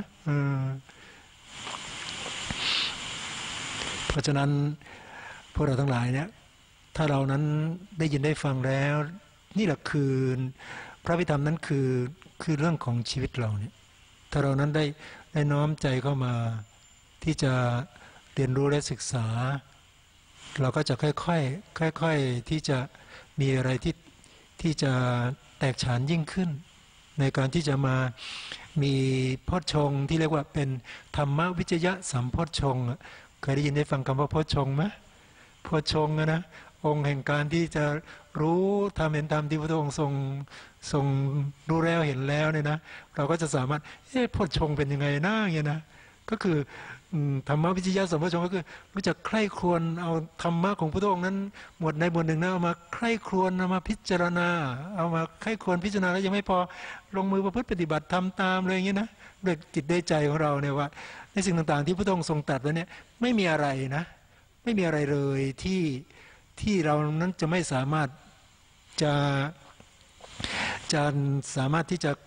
เพราะฉะนั้นพวกเราทั้งหลายเนี่ยถ้าเรานั้นได้ยินได้ฟังแล้วนี่แหละคือพระพิธรรมนั้นคือคือเรื่องของชีวิตเราเนี่ยถ้าเรานั้นได้ได้น้อมใจเข้ามาที่จะเรียนรู้และศึกษาเราก็จะค่อยๆค่อยๆที่จะมีอะไรที่ที่จะแตกฉานยิ่งขึ้นในการที่จะมามีโพชฌงค์ที่เรียกว่าเป็นธรรมวิจยะสัมโพชฌงค์เคยได้ยินได้ฟังคำว่าโพชฌงค์ไหมโพชฌงค์นะองค์แห่งการที่จะรู้ธรรมเห็นธรรมที่พระองค์ทรงทรงรู้แล้วเห็นแล้วเนี่ยนะเราก็จะสามารถเอ๊ะโพชฌงค์เป็นยังไงนะอย่างเงี้ยนะก็คือธรรมวิจยะสัมโพชฌงค์ก็คือรู้จักใคร่ครวญเอาธรรมะของพระองค์นั้นหมวดในหมวดหนึ่งนะเอามาใคร่ครวญเอามาพิจารณาเอามาใคร่ครวญพิจารณาแล้วยังไม่พอลงมือประพฤติปฏิบัติทำตามเลยอย่างนี้นะด้วยจิตด้วยใจของเราเนี่ยว่าในสิ่งต่างๆที่พระองค์ทรงตรัสไว้เนี่ยไม่มีอะไรนะไม่มีอะไรเลยที่ที่เรานั้นจะไม่สามารถจะจะสามารถที่จะ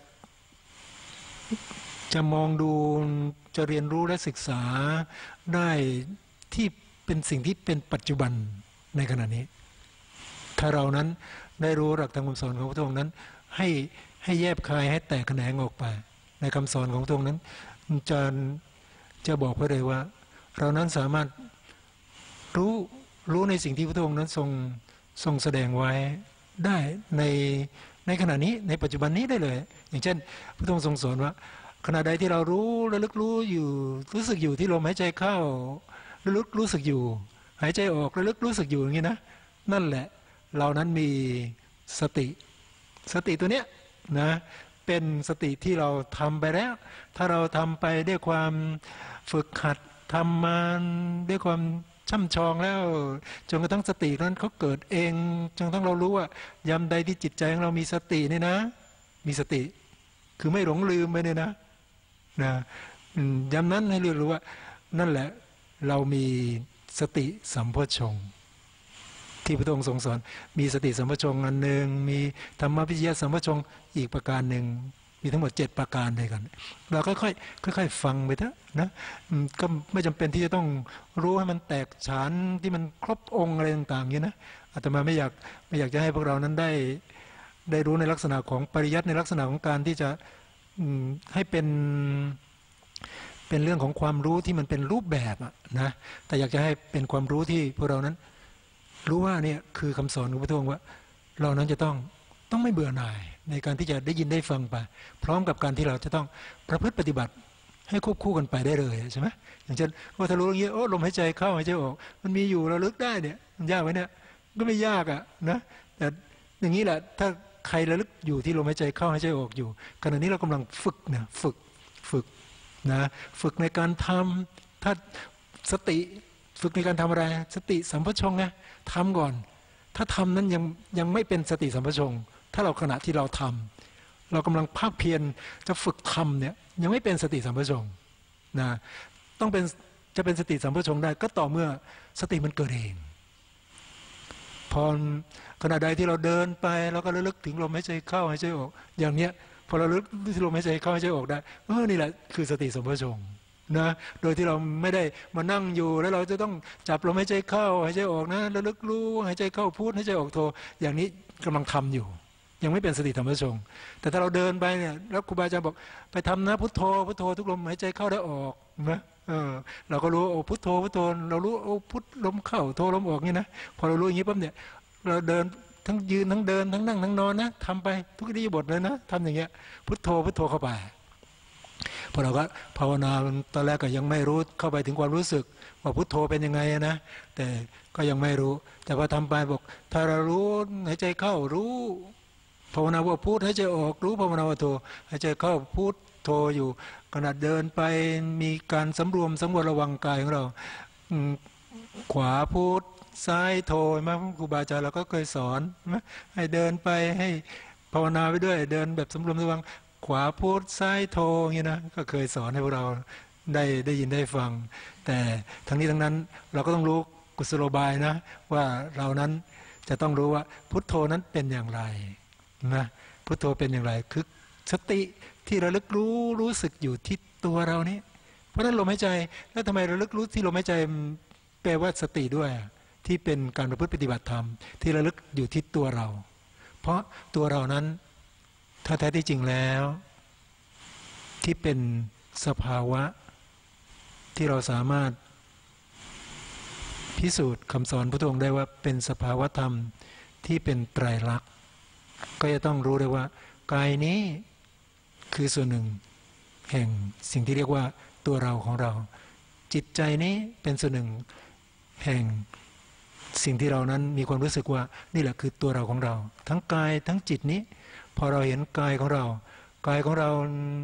จะมองดูจะเรียนรู้และศึกษาได้ที่เป็นสิ่งที่เป็นปัจจุบันในขณะนี้ถ้าเรานั้นได้รู้หลักธรรมคำสอนของพระองค์นั้นให้ให้แยบคายให้แตกแขนงออกไปในคำสอนของพระองค์นั้นจะจะบอกไว้เลยว่าเรานั้นสามารถรู้รู้ในสิ่งที่พระองค์นั้นทรงทรงแสดงไว้ได้ในในขณะนี้ในปัจจุบันนี้ได้เลยอย่างเช่นพระองค์ทรงสอนว่าขณะใดที่เรารู้ระลึกรู้อยู่รู้สึกอยู่ที่ลมหายใจเข้าระลึกรู้สึกอยู่หายใจออกระลึกรู้สึกอยู่อย่างนี้นะนั่นแหละเรานั้นมีสติสติตัวเนี้ยนะเป็นสติที่เราทำไปแล้วถ้าเราทำไปด้วยความฝึกหัดทำมาด้วยความช่ำชองแล้วจนกระทั่งสตินั้นเขาเกิดเองจนกระทั่งเรารู้ว่ายามใดที่จิตใจของเรามีสติเนี่ยนะมีสติคือไม่หลงลืมไปเนี่ยนะนะยามนั้นให้เรียนรู้ว่านั่นแหละเรามีสติสัมโพชฌงค์ที่พระองค์ทรงสอนมีสติสัมโพชฌงค์อันหนึ่งมีธรรมวิจยะสัมโพชฌงค์อีกประการหนึ่งมีทั้งหมดเจ็ดประการด้วยกันเราค่อยๆค่อยๆฟังไปเถอะนะก็ไม่จำเป็นที่จะต้องรู้ให้มันแตกฉานที่มันครบองค์อะไรต่างๆอย่างนี้นะอาตมาไม่อยากไม่อยากจะให้พวกเรานั้นได้ได้รู้ในลักษณะของปริยัติในลักษณะของการที่จะให้เป็นเป็นเรื่องของความรู้ที่มันเป็นรูปแบบนะแต่อยากจะให้เป็นความรู้ที่พวกเรานั้นรู้ว่าเนี่ยคือคำสอนของพระองค์ว่าเรานั้นจะต้องต้องไม่เบื่อหน่ายในการที่จะได้ยินได้ฟังไปพร้อมกับการที่เราจะต้องประพฤติปฏิบัติให้ควบคู่กันไปได้เลยใช่ไหมอย่างเช่นว่าถ้ารู้อย่างนี้โอ้ลมหายใจเข้าหายใจออกมันมีอยู่เราลึกได้เนี่ยมันยากไหมเนี่ยก็ไม่ยากอ่ะนะแต่อย่างนี้แหละถ้าใครระลึกอยู่ที่ลมหายใจเข้าหายใจออกอยู่ขณะนี้เรากำลังฝึกเนี่ยฝึกฝึกนะฝึกในการทำถ้าสติฝึกในการทำอะไรสติสัมโพชฌงค์นะทำก่อนถ้าทำนั้นยังยังไม่เป็นสติสัมโพชฌงค์ถ้าเราขณะที่เราทำเรากำลังภาคเพียรจะฝึกทำเนี่ยยังไม่เป็นสติสัมโพชฌงค์นะต้องเป็นจะเป็นสติสัมโพชฌงค์ได้ก็ต่อเมื่อสติมันเกิดเองพอขณะใดที่เราเดินไปเราก็ระลึกถึงลมหายใจเข้าหายใจออกอย่างเนี้ยพอเราระลึกถึงลมหายใจเข้าหายใจออกได้เออนี่แหละคือสติสัมโพชฌงค์นะโดยที่เราไม่ได้มานั่งอยู่แล้วเราจะต้องจับลมหายใจเข้าหายใจออกนะระลึกรู้หายใจเข้าพูดหายใจออกโทอย่างนี้กำลังทำอยู่ยังไม่เป็นสติสัมโพชฌงค์แต่ถ้าเราเดินไปเนี่ยแล้วครูบาอาจารย์บอกไปทำนะพุทโธพุทโธทุกลมหายใจเข้าได้ออกนะเออเราก็รู้โอ้พุทโธพุทโธเรารู้โอ้พุทลมเข้าโธลมออกนี่นะพอเรารู้อย่างนี้ปั๊บเนี่ยเราเดินทั้งยืนทั้งเดินทั้งนั่งทั้งนอนนะทำไปทุกอิริยาบถเลยนะทำอย่างเงี้ยพุทโธพุทโธเข้าไปพอเราก็ภาวนาตอนแรกก็ยังไม่รู้เข้าไปถึงความรู้สึกว่าพุทโธเป็นยังไงนะแต่ก็ยังไม่รู้แต่พอทำไปบอกถ้าเรารู้หายใจเข้ารู้ภาวนาว่าพุทหายใจออกรู้ภาวนาว่าโธหายใจเข้าพุทโธอยู่ขณะเดินไปมีการสำรวมสังวรระวังกายของเราขวาพุทซ้ายโธมาครูบาอาจารย์เราก็เคยสอนให้เดินไปให้ภาวนาไปด้วยเดินแบบสำรวมระวังขวาพุทซ้ายโธอย่างนี้นะก็เคยสอนให้พวกเราได้ได้ยินได้ฟังแต่ทั้งนี้ทั้งนั้นเราก็ต้องรู้กุศโลบายนะว่าเรานั้นจะต้องรู้ว่าพุทโธนั้นเป็นอย่างไรนะพุทโธเป็นอย่างไรคือสติที่ระลึกรู้รู้สึกอยู่ที่ตัวเรานี้เพราะนั้นลมหายใจแล้วทำไมระลึกรู้ที่ลมหายใจแปลว่าสติด้วยที่เป็นการประพฤติปฏิบัติธรรมที่ระลึกอยู่ที่ตัวเราเพราะตัวเรานั้นถ้าแท้ที่จริงแล้วที่เป็นสภาวะที่เราสามารถพิสูจน์คำสอนพระองค์ได้ว่าเป็นสภาวะธรรมที่เป็นไตรลักษณ์ก็จะต้องรู้เลยว่ากายนี้คือส่วนหนึ่งแห่งสิ่งที่เรียกว่าตัวเราของเราจิตใจนี้เป็นส่วนหนึ่งแห่งสิ่งที่เรานั้นมีความรู้สึกว่านี่แหละคือตัวเราของเราทั้งกายทั้งจิตนี้พอเราเห็นกายของเรากายของเรา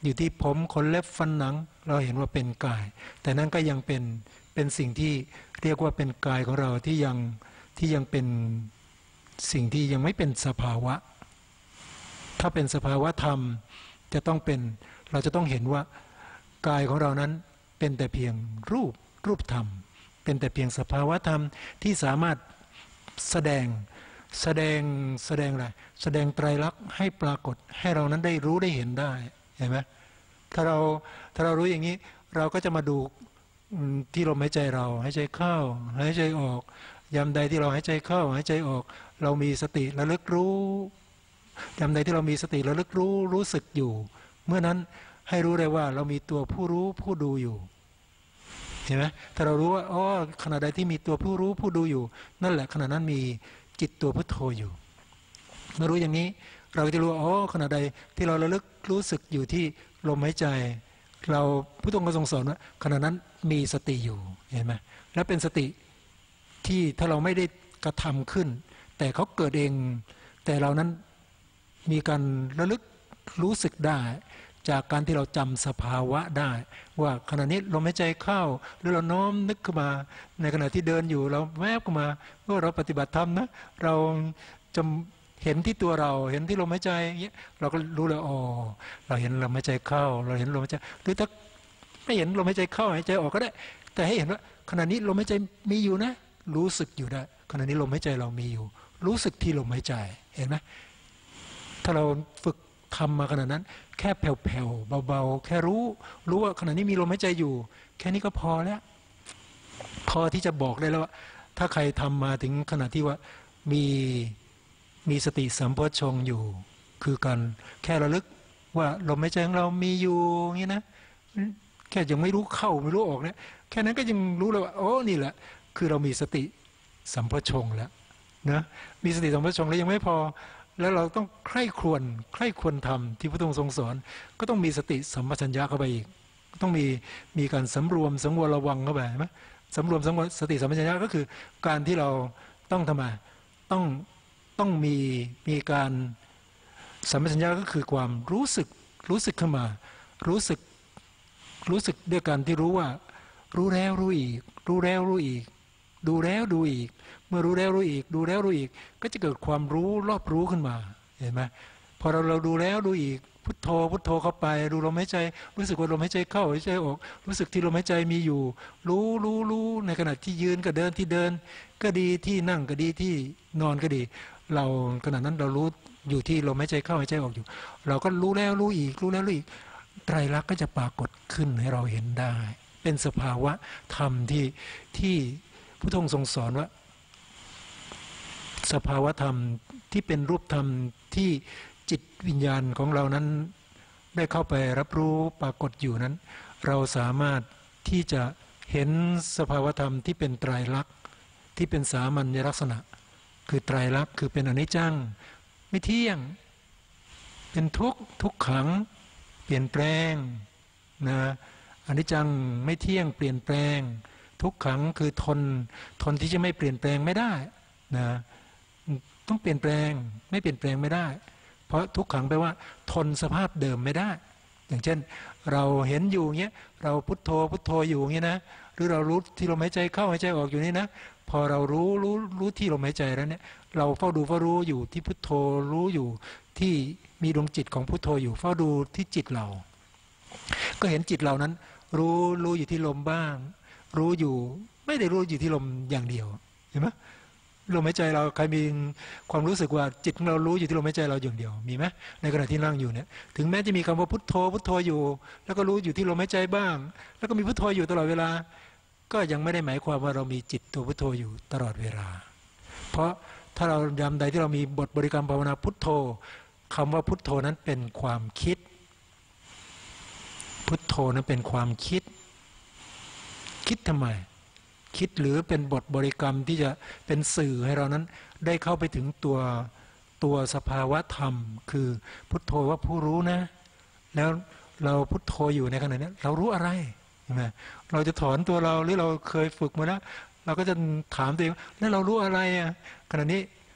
อยู่ที่ผมขนเล็บฟันหนังเราเห็นว่าเป็นกายแต่นั้นก็ยังเป็นเป็นสิ่งที่เรียกว่าเป็นกายของเราที่ยังที่ยังเป็นสิ่งที่ยังไม่เป็นสภาวะถ้าเป็นสภาวะธรรมจะต้องเป็นเราจะต้องเห็นว่ากายของเรานั้นเป็นแต่เพียงรูปรูปธรรมเป็นแต่เพียงสภาวะธรรมที่สามารถแสดงแสดงแสดงอะไรแสดงไตรลักษณ์ให้ปรากฏให้เรานั้นได้รู้ได้เห็นได้เห็นไหมถ้าเราถ้าเรารู้อย่างนี้เราก็จะมาดูที่ลมหายใจเราหายใจเข้าหายใจออกยามใดที่เราหายใจเข้าหายใจออกเรามีสติระลึกรู้ยามใดที่เรามีสติระลึกรู้รู้สึกอยู่เมื่อนั้นให้รู้ได้ว่าเรามีตัวผู้รู้ผู้ดูอยู่เห็นไหมถ้าเรารู้ว่าอ๋อขณะใดที่มีตัวผู้รู้ผู้ดูอยู่นั่นแหละขณะนั้นมีจิตตัวพุทโธอยู่เมื่อรู้อย่างนี้เราจะรู้อ๋อขณะใดที่เราระลึกรู้สึกอยู่ที่ลมหายใจเราพุทธองค์ก็ทรงสอนว่าขณะนั้นมีสติอยู่เห็นไหมและเป็นสติที่ถ้าเราไม่ได้กระทำขึ้นแต่เขาเกิดเองแต่เรานั้นมีการระลึกรู้สึกได้จากการที่เราจำสภาวะได้ว่าขณะนี้ลมหายใจเข้าหรือเราน้อมนึกขึ้นมาในขณะที่เดินอยู่เราแวบขึ้นมาว่าเราปฏิบัติธรรมนะเราจำเห็นที่ตัวเราเห็นที่ลมหายใจอย่างเงี้ยเราก็รู้เลยอ๋อเราเห็นลมหายใจเข้าเราเห็นลมหายใจหรือถ้าไม่เห็นลมหายใจเข้าหายใจออกก็ได้แต่ให้เห็นว่าขณะนี้ลมหายใจมีอยู่นะรู้สึกอยู่ได้ขณะนี้ลมหายใจเรามีอยู่รู้สึกที่ลมหายใจเห็นไหมถ้าเราฝึกทำมาขนาดนั้นแค่แผ่วๆเบาๆแค่รู้รู้ว่าขณะนี้มีลมหายใจอยู่แค่นี้ก็พอแล้วพอที่จะบอกได้แล้วว่าถ้าใครทำมาถึงขณะที่ว่ามีมีสติสัมโพชฌงค์อยู่คือการแค่ระลึกว่าลมหายใจของเรามีอยู่อย่างนี้นะแค่ยังไม่รู้เข้าไม่รู้ออกเนี่ยแค่นั้นก็ยังรู้เลยว่าโอ้นี่แหละคือเรามีสติสัมโพชฌงค์แล้วนะมีสติสัมโพชฌงค์แล้วยังไม่พอแล้วเราต้องใคร่ครวญใคร่ครวญทำที่พระองค์ทรงสอนก็ต้องมีสติสัมปชัญญะเข้าไปอีกต้องมีมีการสำรวมสังวรระวังเข้าไปไหมสำรวมสังวรสติสัมปชัญญะก็คือการที่เราต้องทำไมต้องต้องมีมีการสัมปชัญญะก็คือความรู้สึกรู้สึกขึ้นมารู้สึกรู้สึกด้วยการที่รู้ว่ารู้แล้วรู้อีกรู้แล้วรู้อีกดูแล้วดูอีกเมื่อรู้แล้วรู้อีกดูแล้วรู้อีกก็จะเกิดความรู้รอบรู้ขึ้นมาเห็นไหมพอเราเราดูแล้วดูอีกพุทโธพุทโธเข้าไปดูลมหายใจรู้สึกว่าลมหายใจเข้าหายใจออกรู้สึกที่ลมหายใจมีอยู่รู้รู้รู้ในขณะที่ยืนก็เดินที่เดินก็ดีที่นั่งก็ดีที่นอนก็ดีเราขณะนั้นเรารู้อยู่ที่ลมหายใจเข้าหายใจออกอยู่เราก็รู้แล้วรู้อีกรู้แล้วรู้อีกไตรลักษณ์ก็จะปรากฏขึ้นให้เราเห็นได้เป็นสภาวะธรรมที่ที่พระองค์ทรงสอนว่าสภาวะธรรมที่เป็นรูปธรรมที่จิตวิญญาณของเรานั้นได้เข้าไปรับรู้ปรากฏอยู่นั้นเราสามารถที่จะเห็นสภาวะธรรมที่เป็นไตรลักษณ์ที่เป็นสามัญลักษณะคือไตรลักษณ์คือเป็นอนิจจังไม่เที่ยงเป็นทุกข์ทุกขังเปลี่ยนแปลงนะอนิจจังไม่เที่ยงเปลี่ยนแปลงทุกขังคือทนทนที่จะไม่เปลี่ยนแปลงไม่ได้นะต้องเปลี่ยนแปลงไม่เปลี่ยนแปลงไม่ได้เพราะทุกขังแปลว่าทนสภาพเดิมไม่ได้อย่างเช่นเราเห็นอยู่เงี้ยเราพุทโธพุทโธอยู่เงี้ยนะหรือเรารู้ที่ลมหายใจเข้าหายใจออกอยู่นี่นะพอเรารู้รู้รู้ที่ลมหายใจแล้วเนี่ยเราเฝ้าดูเฝ้ารู้อยู่ที่พุทโธรู้อยู่ที่มีดวงจิตของพุทโธอยู่เฝ้าดูที่จิตเราก็เห็นจิตเรานั้นรู้รู้อยู่ที่ลมบ้างรู้อยู่ไม่ได้รู้อยู่ที่ลมอย่างเดียวเห็นไหมลมหายใจเราใครมีความรู้สึกว่าจิตของเรารู้อยู่ที่ลมหายใจเราอย่างเดียวมีไหมในขณะที่นั่งอยู่เนี่ยถึงแม้จะมีคำว่าพุทโธพุทโธอยู่แล้วก็รู้อยู่ที่ลมหายใจบ้างแล้วก็มีพุทโธอยู่ตลอดเวลาก็ยังไม่ได้หมายความว่าเรามีจิตตัวพุทโธอยู่ตลอดเวลาเพราะถ้าเรายามใดที่เรามีบทบริกรรมภาวนาพุทโธคำว่าพุทโธนั้นเป็นความคิดพุทโธนั้นเป็นความคิดคิดทำไมคิดหรือเป็นบทบริกรรมที่จะเป็นสื่อให้เรานั้นได้เข้าไปถึงตัวตัวสภาวะธรรมคือพุทโธว่าผู้รู้นะแล้วเราพุทโธอยู่ในขณะนี้เรารู้อะไรใช่ไหมเราจะถอนตัวเราหรือเราเคยฝึกมาแล้วเราก็จะถามตัวเองแล้วเรารู้อะไรอ่ะขณะนี้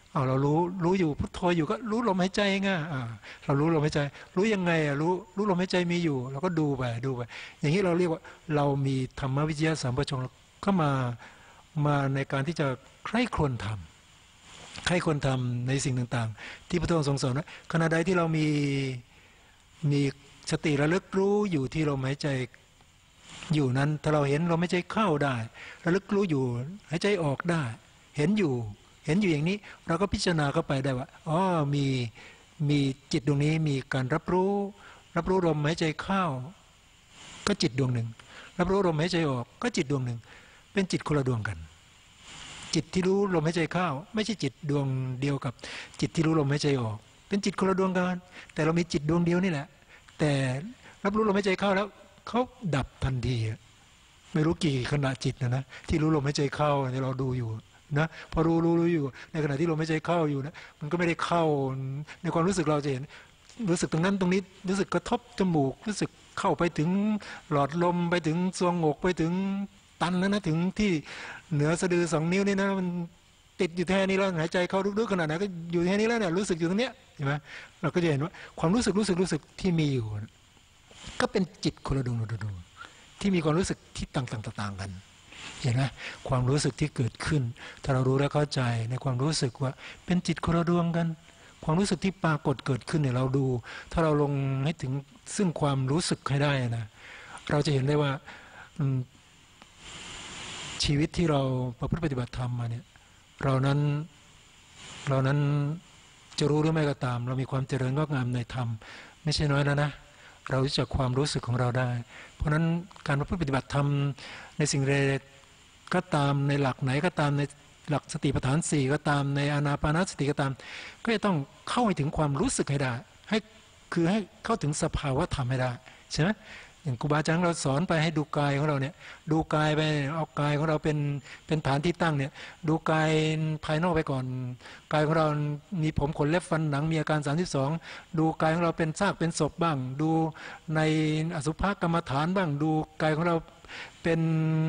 เอาเรารู้รู้อยู่พุทโธอยู่ก็รู้ลมหายใจไงอ่าเรารู้ลมหายใจ รู้ยังไงอ่ะรู้รู้ลมหายใจมีอยู่เราก็ดูไปดูไปอย่างนี้เราเรียกว่าเรามีธรรมวิจยะสัมปชัญญะก็มามาในการที่จะใคร่ครวญทำใคร่ครวญทำในสิ่งต่างๆที่พระองค์ทรงสอนว่าขณะใดที่เรามีมีสติระลึกรู้อยู่ที่ลมหายใจอยู่นั้นถ้าเราเห็นลมหายใจเข้าได้ระลึกรู้อยู่หายใจออกได้เห็นอยู่เห็นอยู่อย่างนี้เราก็พิจารณาเข้าไปได้ว่าอ๋อมีมีจิตดวงนี้มีการรับรู้รับรู้ลมหายใจเข้าก็จิตดวงหนึ่งรับรู้ลมหายใจออกก็จิตดวงหนึ่งเป็นจิตคนละดวงกันจิตที่รู้ลมหายใจเข้าไม่ใช่จิตดวงเดียวกับจิตที่รู้ลมหายใจออกเป็นจิตคนละดวงกันแต่เรามีจิตดวงเดียวนี่แหละแต่รับรู้ลมหายใจเข้าแล้วเขาดับทันทีไม่รู้กี่ขณะจิตนะนะที่รู้ลมหายใจเข้าเนี่ยเราดูอยู่นะพอรู้รู้รู้อยู่ในขณะที่ลมหายใจเข้าอยู่นะมันก็ไม่ได้เข้าในความรู้สึกเราจะเห็นรู้สึกตรงนั้นตรงนี้รู้สึกกระทบจมูกรู้สึกเข้าไปถึงหลอดลมไปถึงทรวงอกไปถึงตันแล้วนะถึงที่เหนือสะดือสองนิ้วนี่นะมันติดอยู่แค่นี้แล้วหายใจเข้าลึกๆขนาดไหนก็อยู่แค่นี้แล้วเนี่ยรู้สึกอยู่ตรงเนี้ยเห็นไหมเราก็จะเห็นว่าความรู้สึกรู้สึกรู้สึกที่มีอยู่ก็เป็นจิตคนละดวงดวงที่มีความรู้สึกที่ต่างๆกันเห็นไหมความรู้สึกที่เกิดขึ้นถ้าเรารู้และเข้าใจในความรู้สึกว่าเป็นจิตคนละดวงกันความรู้สึกที่ปรากฏเกิดขึ้นเนี่ยเราดูถ้าเราลงให้ถึงซึ่งความรู้สึกให้ได้นะเราจะเห็นได้ว่าชีวิตที่เราประพฤติปฏิบัติธรรมมาเนี่ยเรานั้นเรานั้นจะรู้หรือไม่ก็ตามเรามีความเจริญงอกงามในธรรมไม่ใช่น้อยนะนะเรารู้จักความรู้สึกของเราได้เพราะฉะนั้นการประพฤติปฏิบัติธรรมในสิ่งใดก็ตามในหลักไหนก็ตามในหลักสติปัฏฐานสี่ก็ตามในอานาปานสติก็ตามก็จะต้องเข้าไปถึงความรู้สึกให้ได้ให้คือให้เข้าถึงสภาวะธรรมให้ได้ใช่ไหมอย่างครูบาอาจารย์เราสอนไปให้ดูกายของเราเนี่ยดูกายไปเอากายของเราเป็นเป็นฐานที่ตั้งเนี่ยดูกายภายนอกไปก่อนกายของเรามีผมขนเล็บฟันหนังมีอาการสามสิบสองดูกายของเราเป็นซากเป็นศพบ้างดูในอสุภกรรมฐานบ้างดูกายของเราเป็น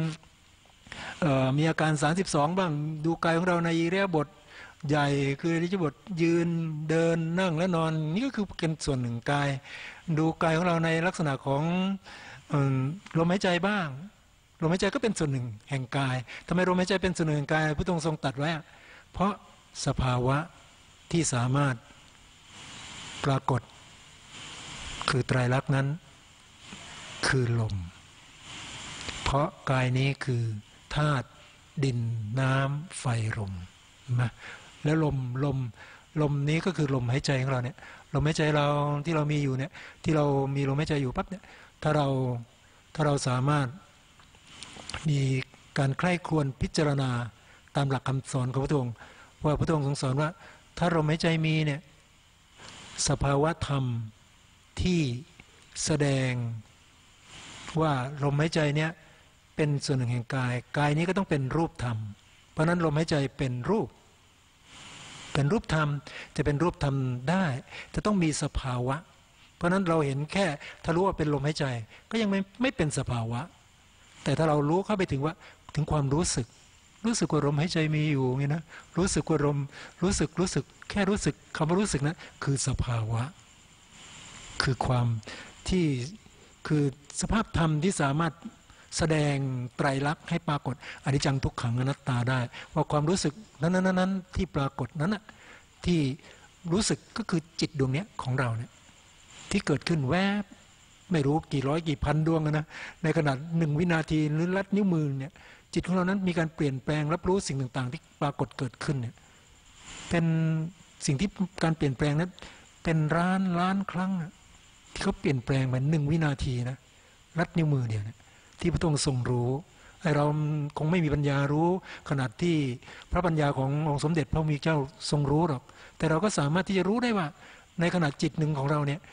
มีอาการสามสิบสองบ้างดูกายของเราในอิริยาบถใหญ่คืออิริยาบถยืนเดินนั่งและนอนนี่ก็คือเป็นส่วนหนึ่งกายดูกายของเราในลักษณะของลมหายใจบ้างลมหายใจก็เป็นส่วนหนึ่งแห่งกายทำไมลมหายใจเป็นส่วนหนึ่งแห่งกายพระองค์ทรงตรัสไว้เพราะสภาวะที่สามารถปรากฏคือไตรลักษณ์นั้นคือลมเพราะกายนี้คือธาตุดินน้ำไฟลมนะแล้วลมลมลมนี้ก็คือลมหายใจของเราเนี่ยลมหายใจเราที่เรามีอยู่เนี่ยที่เรามีลมหายใจอยู่ปั๊บเนี่ยถ้าเราถ้าเราสามารถมีการใคร่ครวญพิจารณาตามหลักคำสอนของพระองค์ว่าพระองค์ทรงสอนว่าถ้าลมหายใจมีเนี่ยสภาวะธรรมที่แสดงว่าลมหายใจเนี่ยเป็นส่วนหนึ่งแห่งกายกายนี้ก็ต้องเป็นรูปธรรมเพราะนั้นลมหายใจเป็นรูปเป็นรูปธรรมจะเป็นรูปธรรมได้จะต้องมีสภาวะเพราะนั้นเราเห็นแค่ถ้ารู้ว่าเป็นลมหายใจก็ยังไม่ไม่เป็นสภาวะแต่ถ้าเรารู้เข้าไปถึงว่าถึงความรู้สึกรู้สึกว่าลมหายใจมีอยู่ไงนะรู้สึกว่าลมรู้สึกรู้สึกแค่รู้สึกคำว่ารู้สึกนั้นคือสภาวะคือความที่คือสภาพธรรมที่สามารถแสดงไตรลักษณ์ให้ปรากฏอนิจจังทุกขังอนัตตาได้ว่าความรู้สึกนั้นนั้นนั้นที่ปรากฏนั้นนะที่รู้สึกก็คือจิตดวงนี้ของเราเนี่ยที่เกิดขึ้นแวบไม่รู้กี่ร้อยกี่พันดวงนะในขนาดหนึ่งวินาทีหรือลัดนิ้วมือเนี่ยจิตของเรานั้นมีการเปลี่ยนแปลงรับรู้สิ่งต่างๆที่ปรากฏเกิดขึ้นเนี่ยเป็นสิ่งที่การเปลี่ยนแปลงนั้นเป็นล้านล้านครั้งที่เขาเปลี่ยนแปลงไปหนึ่งวินาทีนะลัดนิ้วมือเดียวเนี่ยที่พระองค์ทรงรู้ไอเราคงไม่มีปัญญารู้ขนาดที่พระปัญญาขององค์สมเด็จพระมีเจ้าทรงรู้หรอกแต่เราก็สามารถที่จะรู้ได้ว่าในขณะจิตหนึ่งของเราเนี่ย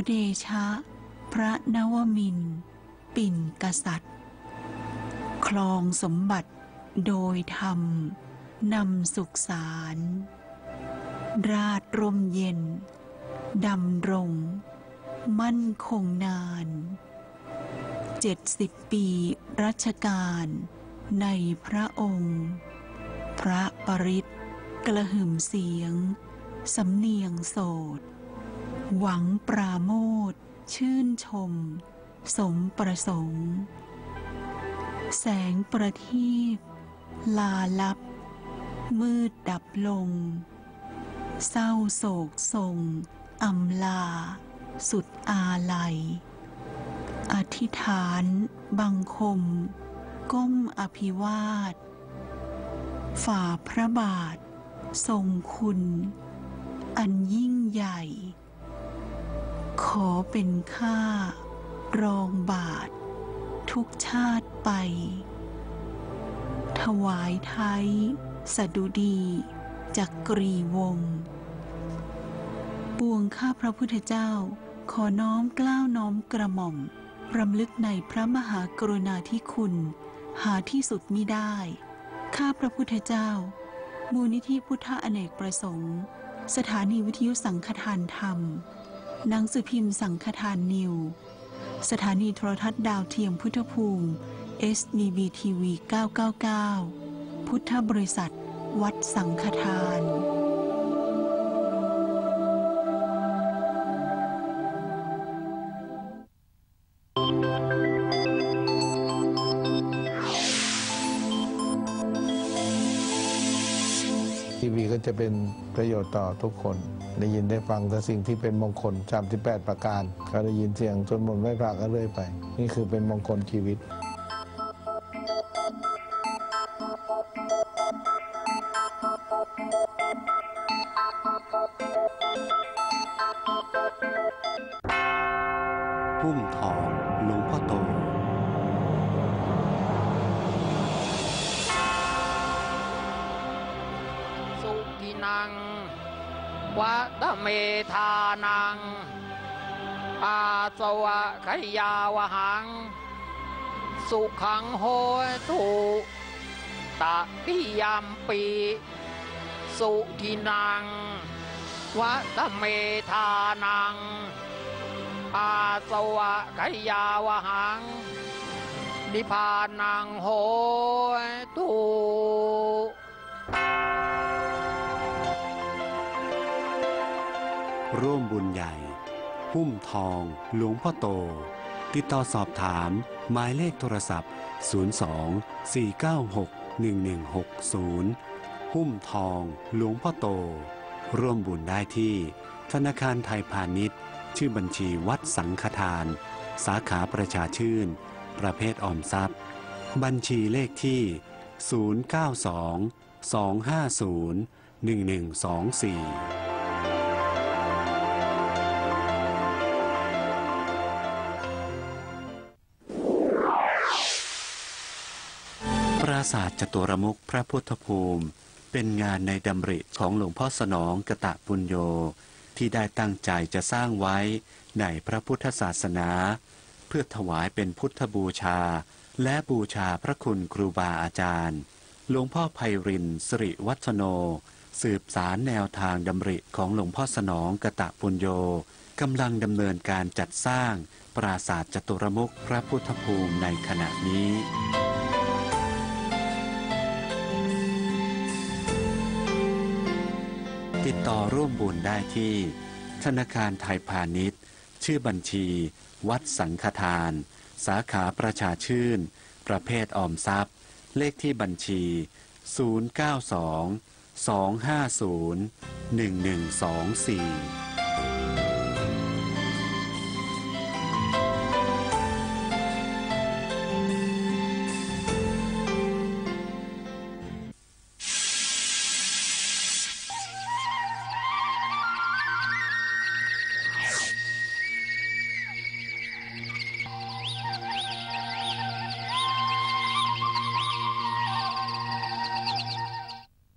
เดชะพระนวมินทร์ปิ่นกษัตริย์ครองสมบัติโดยธรรมนำสุขสารราชร่มเย็นดำรงมั่นคงนานเจ็ดสิบปีรัชกาลในพระองค์พระปริตรกระหึ่มเสียงสำเนียงโสดหวังปราโมทย์ชื่นชมสมประสงค์แสงประทีปลาลับมืดดับลงเศร้าโศกทรงอำลาสุดอาลัยอธิษฐานบังคมก้มอภิวาทฝ่าพระบาททรงคุณอันยิ่งใหญ่ขอเป็นข้ารองบาททุกชาติไปถวายไทยสดุดีจักรีวงศ์ปวงข้าพระพุทธเจ้าขอน้อมเกล้าน้อมกระหม่อมรำลึกในพระมหากรุณาธิคุณหาที่สุดมิได้ข้าพระพุทธเจ้ามูลนิธิพุทธอเนกประสงค์สถานีวิทยุสังฆทานธรรมหนังสือพิมพ์สังฆทานนิวสถานีโทรทัศน์ดาวเทียมพุทธภูมิ เอส ดี บี ที วี เก้าเก้าเก้า พุทธบริษัทวัดสังฆทานทีวีก็จะเป็นประโยชน์ต่อทุกคนได้ยินได้ฟังแต่สิ่งที่เป็นมงคลสามสิบแปดประการก็ได้ยินเสียงสวดมนต์ไหว้พระก็เรื่อยไปนี่คือเป็นมงคลชีวิตพุ่มทองหลวงพ่อโตสุกินังวัตเมธานังอาสวะขยาวหังสุขังโหตุตติยัมปีสุกินังวัตเมธานังอาสวะขยาวหังนิพพานังโหตุร่วมบุญใหญ่พุ่มทองหลวงพ่อโตติดต่อสอบถามหมายเลขโทรศัพท์ศูนย์ สอง สี่ เก้า หก หนึ่ง หนึ่ง หก ศูนย์พุ่มทองหลวงพ่อโตร่วมบุญได้ที่ธนาคารไทยพาณิชย์ชื่อบัญชีวัดสังฆทานสาขาประชาชื่นประเภทออมทรัพย์บัญชีเลขที่ศูนย์ เก้า สอง สอง ห้า ศูนย์ หนึ่ง หนึ่ง สอง สี่ปราสาทจตุรมุขพระพุทธภูมิเป็นงานในดำริของหลวงพ่อสนองกตปุญโญที่ได้ตั้งใจจะสร้างไว้ในพระพุทธศาสนาเพื่อถวายเป็นพุทธบูชาและบูชาพระคุณครูบาอาจารย์หลวงพ่อไพรินทร์สิริวัฒโนสืบสารแนวทางดำริของหลวงพ่อสนองกตปุญโญกำลังดำเนินการจัดสร้างปราสาทจตุรมุขพระพุทธภูมิในขณะนี้ติดต่อร่วมบุญได้ที่ธนาคารไทยพาณิชย์ชื่อบัญชีวัดสังฆทานสาขาประชาชื่นประเภทออมทรัพย์เลขที่บัญชี ศูนย์ เก้า สอง สอง ห้า ศูนย์ หนึ่ง หนึ่ง สอง สี่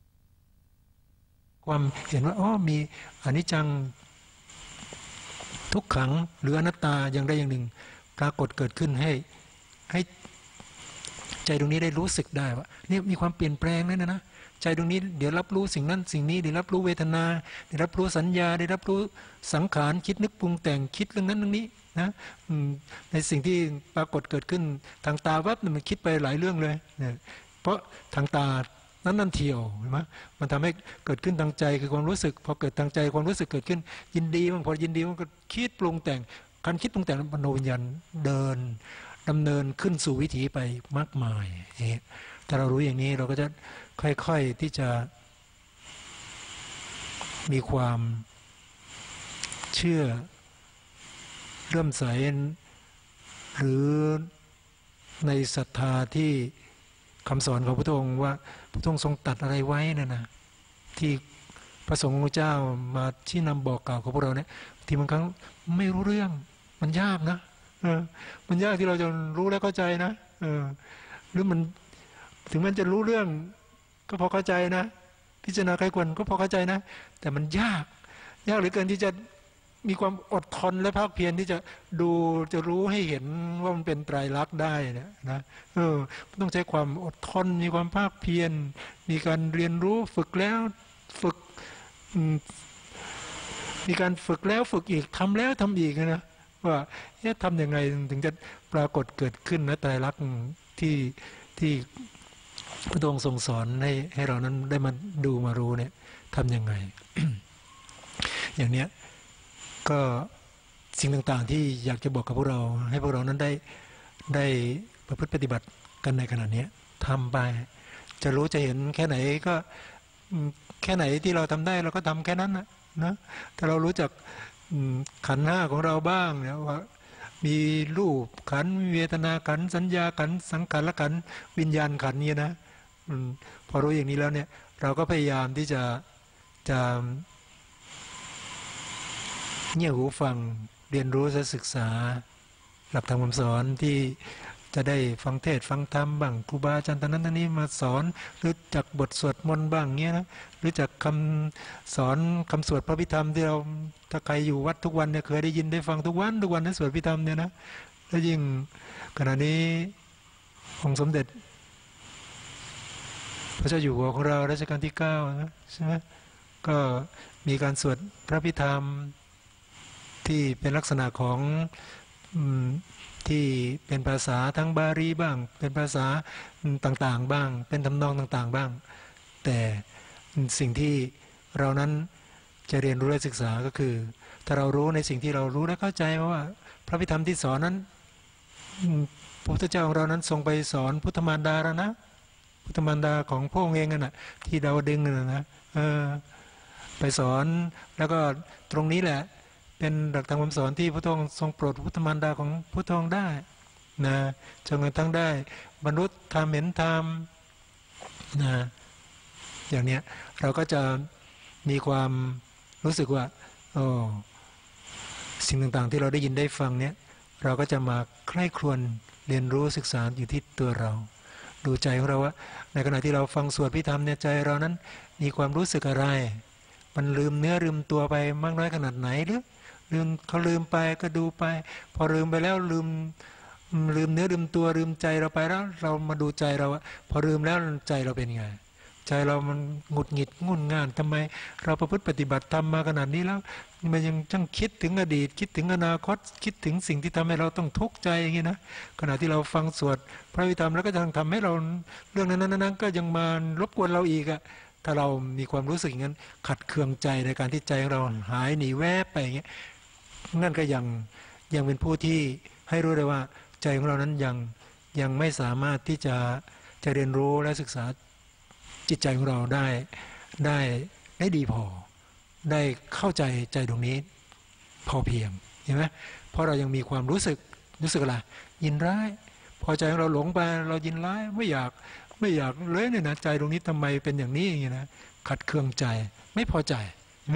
ความเห็นว่าอ๋อมีอนิจจังทุกขังหรืออนัตตาอย่างใดอย่างหนึ่งปรากฏเกิดขึ้นให้ให้ใจตรงนี้ได้รู้สึกได้ว่านี่มีความเปลี่ยนแปลงนั่นนะนะใจตรงนี้เดี๋ยวรับรู้สิ่งนั้นสิ่งนี้เดี๋ยวรับรู้เวทนาได้รับรู้สัญญาได้รับรู้สังขารคิดนึกปรุงแต่งคิดเรื่องนั้นเรื่องนี้นะในสิ่งที่ปรากฏเกิดขึ้นทางตาวับมันคิดไปหลายเรื่องเลยเนี่ยเพราะทางตานั้นนั่นเที่ยวเห็นไหมมันทำให้เกิดขึ้นทางใจคือความรู้สึกพอเกิดทางใจความรู้สึกเกิดขึ้นยินดีมันพอยินดีมันก็คิดปรุงแต่งการคิดปรุงแต่งมโนวิญญาณเดินดำเนินขึ้นสู่วิถีไปมากมายนี่ถ้าเรารู้อย่างนี้เราก็จะค่อยๆที่จะมีความเชื่อเริ่มใสหรือในศรัทธาที่คำสอนของพระองค์ว่าพระองค์ทรงตัดอะไรไว้นั่นนะที่พระสงฆ์เจ้ามาชี้นำบอกกล่าวของพวกเราเนี่ยที่บางครั้งไม่รู้เรื่องมันยากนะเออมันยากที่เราจะรู้และเข้าใจนะเออหรือมันถึงมันจะรู้เรื่องก็พอเข้าใจนะพิจารณาใครควรก็พอเข้าใจนะแต่มันยากยากเหลือเกินที่จะมีความอดทนและภาคเพียรที่จะดูจะรู้ให้เห็นว่ามันเป็นไตรลักษณ์ได้นะนะเออต้องใช้ความอดทนมีความภาคเพียรมีการเรียนรู้ฝึกแล้วฝึกมีการฝึกแล้วฝึกอีกทำแล้วทำอีกนะว่าจะทำยังไงถึงจะปรากฏเกิดขึ้นนะไตรลักษณ์ที่ที่พระองค์ทรงสอนให้ให้เรานั้นได้มาดูมารู้เนี่ยทำยังไง อย่างเนี้ยก็สิ่งต่างๆที่อยากจะบอกกับพวกเราให้พวกเรานั้นได้ได้ประพฤติปฏิบัติกันในขณะนี้ทำไปจะรู้จะเห็นแค่ไหนก็แค่ไหนที่เราทำได้เราก็ทำแค่นั้นนะนะถ้าเรารู้จักขันธ์ห้าของเราบ้างเนี่ยว่ามีรูปขันธ์เวทนาขันธ์สัญญาขันธ์สังขารขันธ์วิญญาณขันธ์นี่นะพอรู้อย่างนี้แล้วเนี่ยเราก็พยายามที่จะจะเงี่ยหูฟังเรียนรู้และศึกษาหลักธรรมคำสอนที่จะได้ฟังเทศฟังธรรมบ้างครูบาอาจารย์ท่านนั้นท่านนี้มาสอนหรือจากบทสวดมนต์บ้างเงี้ยนะหรือจากคำสอนคำสวดพระพิธรรมที่เราถ้าใครอยู่วัดทุกวันเนี่ยเคยได้ยินได้ฟังทุกวันทุกวันนั้นสวดพิธรรมเนี่ยนะแล้วยิ่งขณะนี้องค์สมเด็จพระเจ้าอยู่หัวของเรารัชกาลที่เก้านะใช่ไหมก็มีการสวดพระพิธรรมที่เป็นลักษณะของที่เป็นภาษาทั้งบาลีบ้างเป็นภาษาต่างๆบ้างเป็นทำนองต่างๆบ้างแต่สิ่งที่เรานั้นจะเรียนรู้และศึกษาก็คือถ้าเรารู้ในสิ่งที่เรารู้และเข้าใจว่าพระพิธรรมที่สอนนั้นพระพุทธเจ้าของเรานั้นทรงไปสอนพุทธมารดาแล้วนะพุทธมารดาของพระองค์เองน่ะที่ดาวดึงน่ะนะเออไปสอนแล้วก็ตรงนี้แหละเป็นหลักธรรมคำสอนที่พระองค์ทรงโปรดพุทธมารดาของพระองค์ได้นะจนกระทั่งได้บรรลุธรรมเห็นธรรมนะอย่างเนี้ยเราก็จะมีความรู้สึกว่าโอ้สิ่งต่างๆที่เราได้ยินได้ฟังเนี้ยเราก็จะมาใคร่ครวญเรียนรู้ศึกษาอยู่ที่ตัวเราดูใจของเราว่าในขณะที่เราฟังสวดพิธรรมในใจเรานั้นมีความรู้สึกอะไรมันลืมเนื้อลืมตัวไปมากน้อยขนาดไหนหรือลืมเขาลืมไปก็ดูไปพอลืมไปแล้วลืมลืมเนื้อลืมตัวลืมใจเราไปแล้วเรามาดูใจเราพอลืมแล้วใจเราเป็นไงใจเรามันหงุดหงิดงุ่นง่านทำไมเราประพฤติปฏิบัติทำมาขนาดนี้แล้วมันยังจังคิดถึงอดีตคิดถึงอนาคตคิดถึงสิ่งที่ทำให้เราต้องทุกข์ใจอย่างนี้นะขณะที่เราฟังสวดพระวิธรรมแล้วก็ยังทำให้เราเรื่องนั้นนั้นก็ยังมารบกวนเราอีกอะถ้าเรามีความรู้สึกอย่างนั้นขัดเคืองใจในการที่ใจของเราหายหนีแวบไปอย่างเงี้ยนั่นก็ยังยังเป็นผู้ที่ให้รู้เลยว่าใจของเรานั้นยังยังไม่สามารถที่จะจะเรียนรู้และศึกษาจิตใจของเราได้ได้ได้ดีพอได้เข้าใจใจตรงนี้พอเพียงเห็นไหมเพราะเรายังมีความรู้สึกรู้สึกอะไรยินร้ายพอใจของเราหลงไปเรายินร้ายไม่อยากไม่อยากเลยเนี่ยนะใจตรงนี้ทำไมเป็นอย่างนี้อย่างนี้นะขัดเคืองใจไม่พอใจเห็นไหมเอ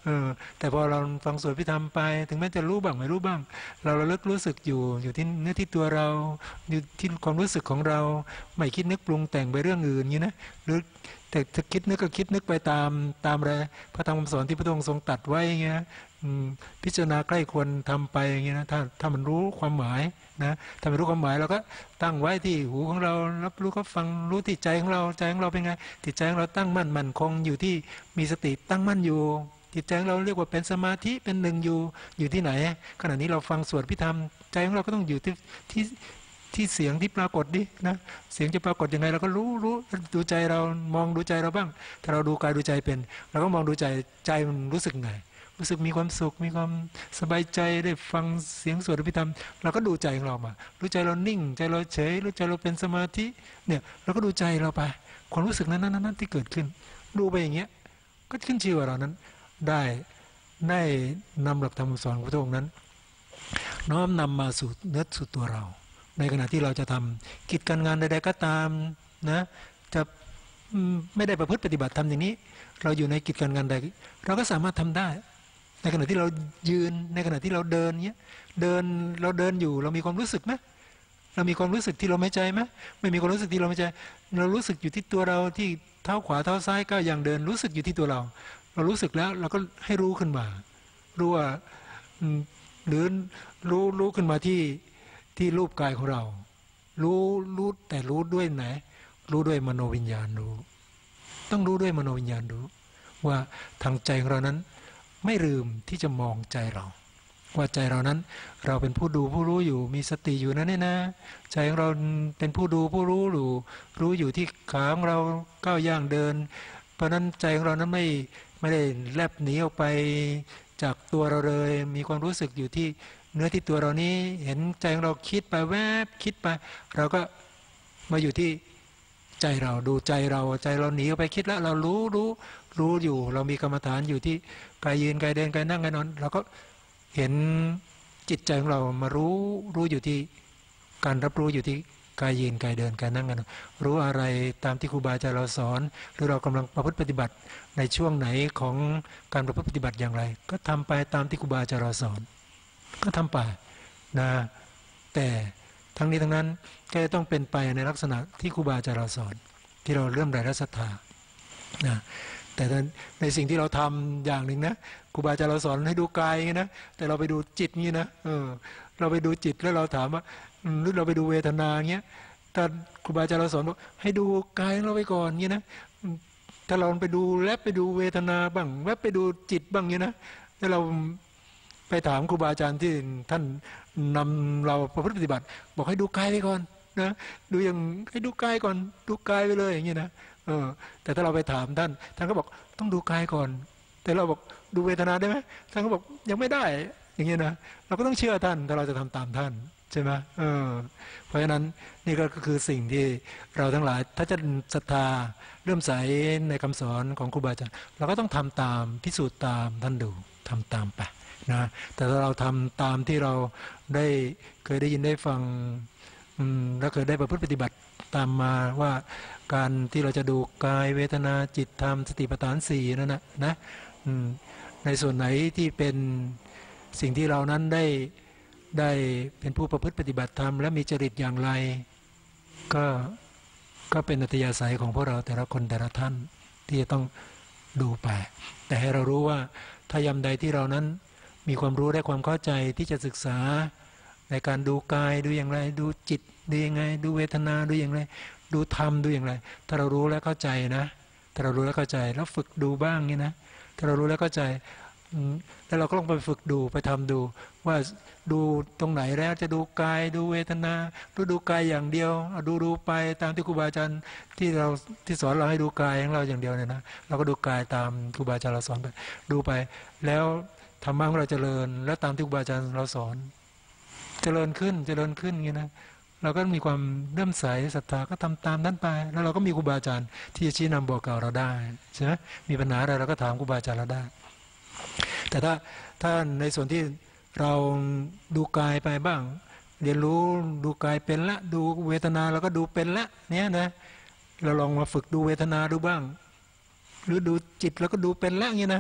เออแต่พอเราฟังสวดพิธรรมไปถึงแม้จะรู้บ้างไม่รู้บ้างเราระลึกรู้สึกอยู่อยู่ที่เนื้อที่ตัวเราอยู่ที่ความรู้สึกของเราไม่คิดนึกปรุงแต่งไปเรื่องอื่นอย่างนี้นะหรือแต่ถ้าคิดนึกก็คิดนึกไปตามตามอะไรพระธรรมคำสอนที่พระองค์ทรงตรัสไว้อย่างเงี้ยพิจารณาใกล้ควรทำไปอย่างเงี้ยนะถ้าถ้ามันรู้ความหมายนะถ้าไม่รู้ความหมายเราก็ตั้งไว้ที่หูของเรารับรู้ก็ฟังรู้ที่ใจของเราใจของเราเป็นไงจิตใจของเราตั้งมั่นมั่นคงอยู่ที่มีสติตั้งมั่นอยู่จิตใจของเราเรียกว่าเป็นสมาธิเป็นหนึ่งอยู่อยู่ที่ไหนขณะนี้เราฟังสวดพิธรรมใจของเราก็ต้องอยู่ที่ที่ที่เสียงที่ปรากฏดินะเสียงจะปรากฏยังไงเราก็รู้รู้ดูใจเรามองดูใจเราบ้างถ้าเราดูกายดูใจเป็นเราก็มองดูใจใจมันรู้สึกไงรู้สึกมีความสุขมีความสบายใจได้ฟังเสียงสวดพิธรรมเราก็ดูใจของเรามารู้ใจเรานิ่งใจเราเฉยรู้ใจเราเป็นสมาธิเนี่ยเราก็ดูใจเราไปความรู้สึกนั้นนั้นนั้นที่เกิดขึ้นดูไปอย่างเงี้ยก็ขึ้นชื่อว่าเรานั้นได้ได้นำหลักธรรมสอนของพระองค์นั้นน้อมนำมาสู่เนื้อสู่ตัวเราในขณะที่เราจะทำกิจการงานใดๆก็ตามนะจะไม่ได้ประพฤติปฏิบัติทำอย่างนี้เราอยู่ในกิจการงานใดเราก็สามารถทำได้ในขณะที่เรายืนในขณะที่เราเดินเนี้ยเดินเราเดินอยู่เรามีความรู้สึกไหมเรามีความรู้สึกที่เราไม่ใจไหมไม่มีความรู้สึกที่เราไม่ใจเรารู้สึกอยู่ที่ตัวเราที่เท้าขวาเท้าซ้ายก้าวอย่างเดินรู้สึกอยู่ที่ตัวเราเรารู้สึกแล้วเราก็ให้รู้ขึ้นมารู้ว่าหรือรู้รู้ขึ้นมาที่ที่รูปกายของเรารู้รู้แต่รู้ด้วยไหนรู้ด้วยมโนวิญญาณรู้ต้องรู้ด้วยมโนวิญญาณรู้ว่าทางใจของเรานั้นไม่ลืมที่จะมองใจเราว่าใจเรานั้นเราเป็นผู้ดูผู้รู้อยู่มีสติอยู่นั่นนี่นะใจของเราเป็นผู้ดูผู้รู้อยู่รู้อยู่ที่ขาของเราก้าวย่างเดินเพราะนั้นใจของเรานั้นไม่ไม่ได้แลบหนีออกไปจากตัวเราเลยมีความรู้สึกอยู่ที่เนื้อที่ตัวเรานี้เห็นใจของเราคิดไปแวบคิดไปเราก็มาอยู่ที่ใจเราดูใจเราใจเราหนีออกไปคิดแล้วเรารู้รู้รู้อยู่เรามีกรรมฐานอยู่ที่กายยืนกายเดินกายนั่งกายนอนเราก็เห็นจิตใจของเรามารู้รู้อยู่ที่การรับรู้อยู่ที่กายยืนกายเดินกายนั่งกายนอนรู้อะไรตามที่ครูบาอาจารย์เราสอนหรือเรากำลังประพฤติปฏิบัติในช่วงไหนของการประพฤติปฏิบัติอย่างไรก็ทำไปตามที่ครูบาอาจารย์เราสอนก็ทำไปนะแต่ทั้งนี้ทั้งนั้นก็ต้องเป็นไปในลักษณะที่ครูบาอาจารย์เราสอนที่เราเริ่มได้รัศรัทธานะแต่ในสิ่งที่เราทำอย่างหนึ่งนะครูบาอาจารย์เราสอนให้ดูกายอย่างนี้นะแต่เราไปดูจิตนี่นะเออเราไปดูจิตแล้วเราถามว่าหรือเราไปดูเวทนาอย่างเงี้ยแต่ครูบาอาจารย์เราสอนว่าให้ดูกายเราไปก่อนอย่างนี้นะถ้าเราไปดูแลบไปดูเวทนาบ้างแวบไปดูจิตบ้างอย่างนี้นะถ้าเราไปถามครูบาอาจารย์ที่ท่านนำเราประพฤติปฏิบัติบอกให้ดูกายไปก่อนนะดูอย่างให้ดูกายก่อนดูกายไปเลยอย่างนี้นะเออแต่ถ้าเราไปถามท่านท่านก็บอกต้องดูกายก่อนแต่เราบอกดูเวทนาได้ไหมท่านก็บอกยังไม่ได้อย่างนี้นะเราก็ต้องเชื่อท่านถ้าเราจะทำตามท่านใช่ไหมเออเพราะฉะนั้นนี่ก็คือสิ่งที่เราทั้งหลายถ้าจะศรัทธาเริ่มใสในคำสอนของครูบาอาจารย์เราก็ต้องทำตามพิสูจน์ตามท่านดูทำตามไปนะแต่ถ้าเราทำตามที่เราได้เคยได้ยินได้ฟังและเคยได้ประพฤติปฏิบัติตามมาว่าการที่เราจะดูกายเวทนาจิตธรรมสติปัฏฐานสี่นั่นนะนะในส่วนไหนที่เป็นสิ่งที่เรานั้นได้ได้เป็นผู้ประพฤติปฏิบัติธรรมและมีจริตอย่างไรก็ก็เป็นอัธยาศัยของพวกเราแต่ละคนแต่ละท่านที่จะต้องดูไปแต่ให้เรารู้ว่าถ้ายามใดที่เรานั้นมีความรู้และความเข้าใจที่จะศึกษาในการดูกายดูอย่างไรดูจิตดูยังไงดูเวทนาดูอย่างไรดูธรรมดูอย่างไรถ้าเรารู้และเข้าใจนะถ้าเรารู้และเข้าใจแล้วฝึกดูบ้างนี่นะถ้าเรารู้และเข้าใจแล้วเราก็ลองไปฝึกดูไปทำดูว่าดูตรงไหนแล้วจะดูกายดูเวทนาดูดูกายอย่างเดียวดูดูไปตามที่ครูบาอาจารย์ที่เราที่สอนเราให้ดูกายของเราอย่างเดียวเนี่ยนะเราก็ดูกายตามครูบาอาจารย์เราสอนไปดูไปแล้วธรรมะของเราเจริญแล้วตามที่ครูบาอาจารย์เราสอนเจริญขึ้นเจริญขึ้นอย่างนี้นะเราก็มีความเลื่อมใสศรัทธาก็ทำตามนั้นไปแล้วเราก็มีครูบาอาจารย์ที่จะชี้นำบอกกล่าวเราได้ใช่ไหมมีปัญหาอะไรเราก็ถามครูบาอาจารย์เราได้แต่ถ้าถ้าในส่วนที่เราดูกายไปบ้างเรียนรู้ดูกายเป็นละดูเวทนาเราก็ดูเป็นละเนี้ยนะเราลองมาฝึกดูเวทนาดูบ้างหรือดูจิตเราก็ดูเป็นละอย่างนี้นะ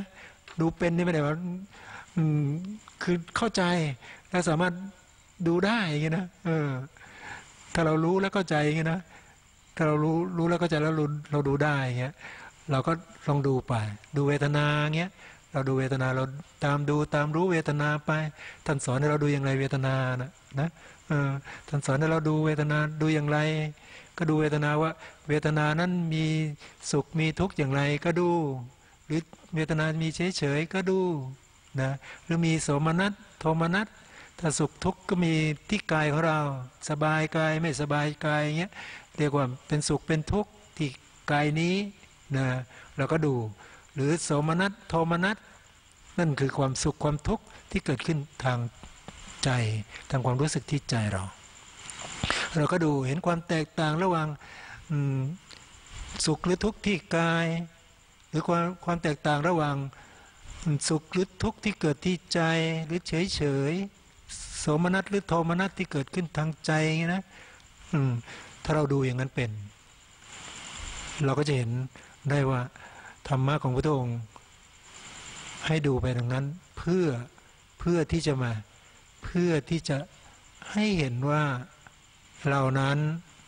ดูเป็นนี่ไม่ได้ว่าคือเข้าใจและสามารถดูได้อย่างเงี้ยนะเออถ้าเรารู้แล้วเข้าใจอย่างเงี้ยนะถ้าเรารู้รู้แล้วเข้าใจแล้วเราเราดูได้อย่างเงี้ยเราก็ลองดูไปดูเวทนาเงี้ยเราดูเวทนาเราตามดูตามรู้เวทนาไปท่านสอนให้เราดูอย่างไรเวทนานะนะเออท่านสอนให้เราดูเวทนาดูอย่างไรก็ดูเวทนาว่าเวทนานั้นมีสุขมีทุกข์อย่างไรก็ดูหรือเวทนามีเฉยเฉยก็ดูนะหรือมีโสมนัสโทมนัสถ้าสุขทุกข์ก็มีที่กายของเราสบายกายไม่สบายกายอย่างเงี้ยเรียกว่าเป็นสุขเป็นทุกข์ที่กายนี้นะเราก็ดูหรือโสมนัสโทมนัสนั่นคือความสุขความทุกข์ที่เกิดขึ้นทางใจทางความรู้สึกที่ใจเราเราก็ดูเห็นความแตกต่างระหว่างสุขหรือทุกข์ที่กายหรือความความแตกต่างระหว่างสุขหรือทุกข์ที่เกิดที่ใจหรือเฉยเฉยโสมนัสหรือโทมนัสที่เกิดขึ้นทางใจนะถ้าเราดูอย่างนั้นเป็นเราก็จะเห็นได้ว่าธรรมะของพระองค์ให้ดูไปดังนั้นเพื่อเพื่อที่จะมาเพื่อที่จะให้เห็นว่าเรานั้น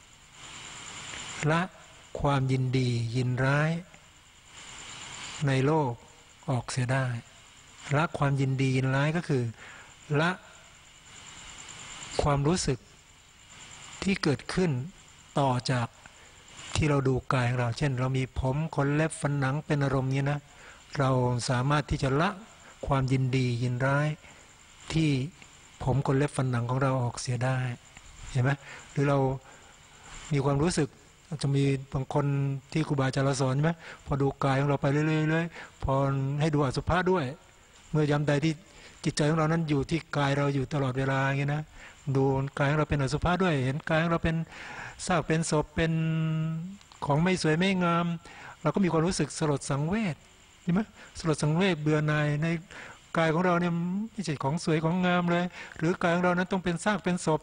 ละความยินดียินร้ายในโลกออกเสียได้ละความยินดียินร้ายก็คือละความรู้สึกที่เกิดขึ้นต่อจากที่เราดูกายของเราเช่นเรามีผมขนเล็บฟันหนังเป็นอารมณ์นี้นะเราสามารถที่จะละความยินดียินร้ายที่ผมขนเล็บฟันหนังของเราออกเสียได้เห็นไหมหรือเรามีความรู้สึกจะมีบางคนที่ครูบาอาจารย์สอนใช่ไหมพอดูกายของเราไปเรื่อยๆพอให้ดูอสุภะด้วยเมื่อยามใดที่จิตใจของเรานั้นอยู่ที่กายเราอยู่ตลอดเวลาอย่างนี้นะดูกายของเราเป็นอสุภะด้วยเห็นกายของเราเป็นซากเป็นศพเป็นของไม่สวยไม่งามเราก็มีความรู้สึกสลดสังเวชใช่ไหมสลดสังเวชเบื่อหน่ายในกายของเราเนี่ยไม่ใช่ของสวยของงามเลยหรือกายของเรานั้นต้องเป็นซากเป็นศพ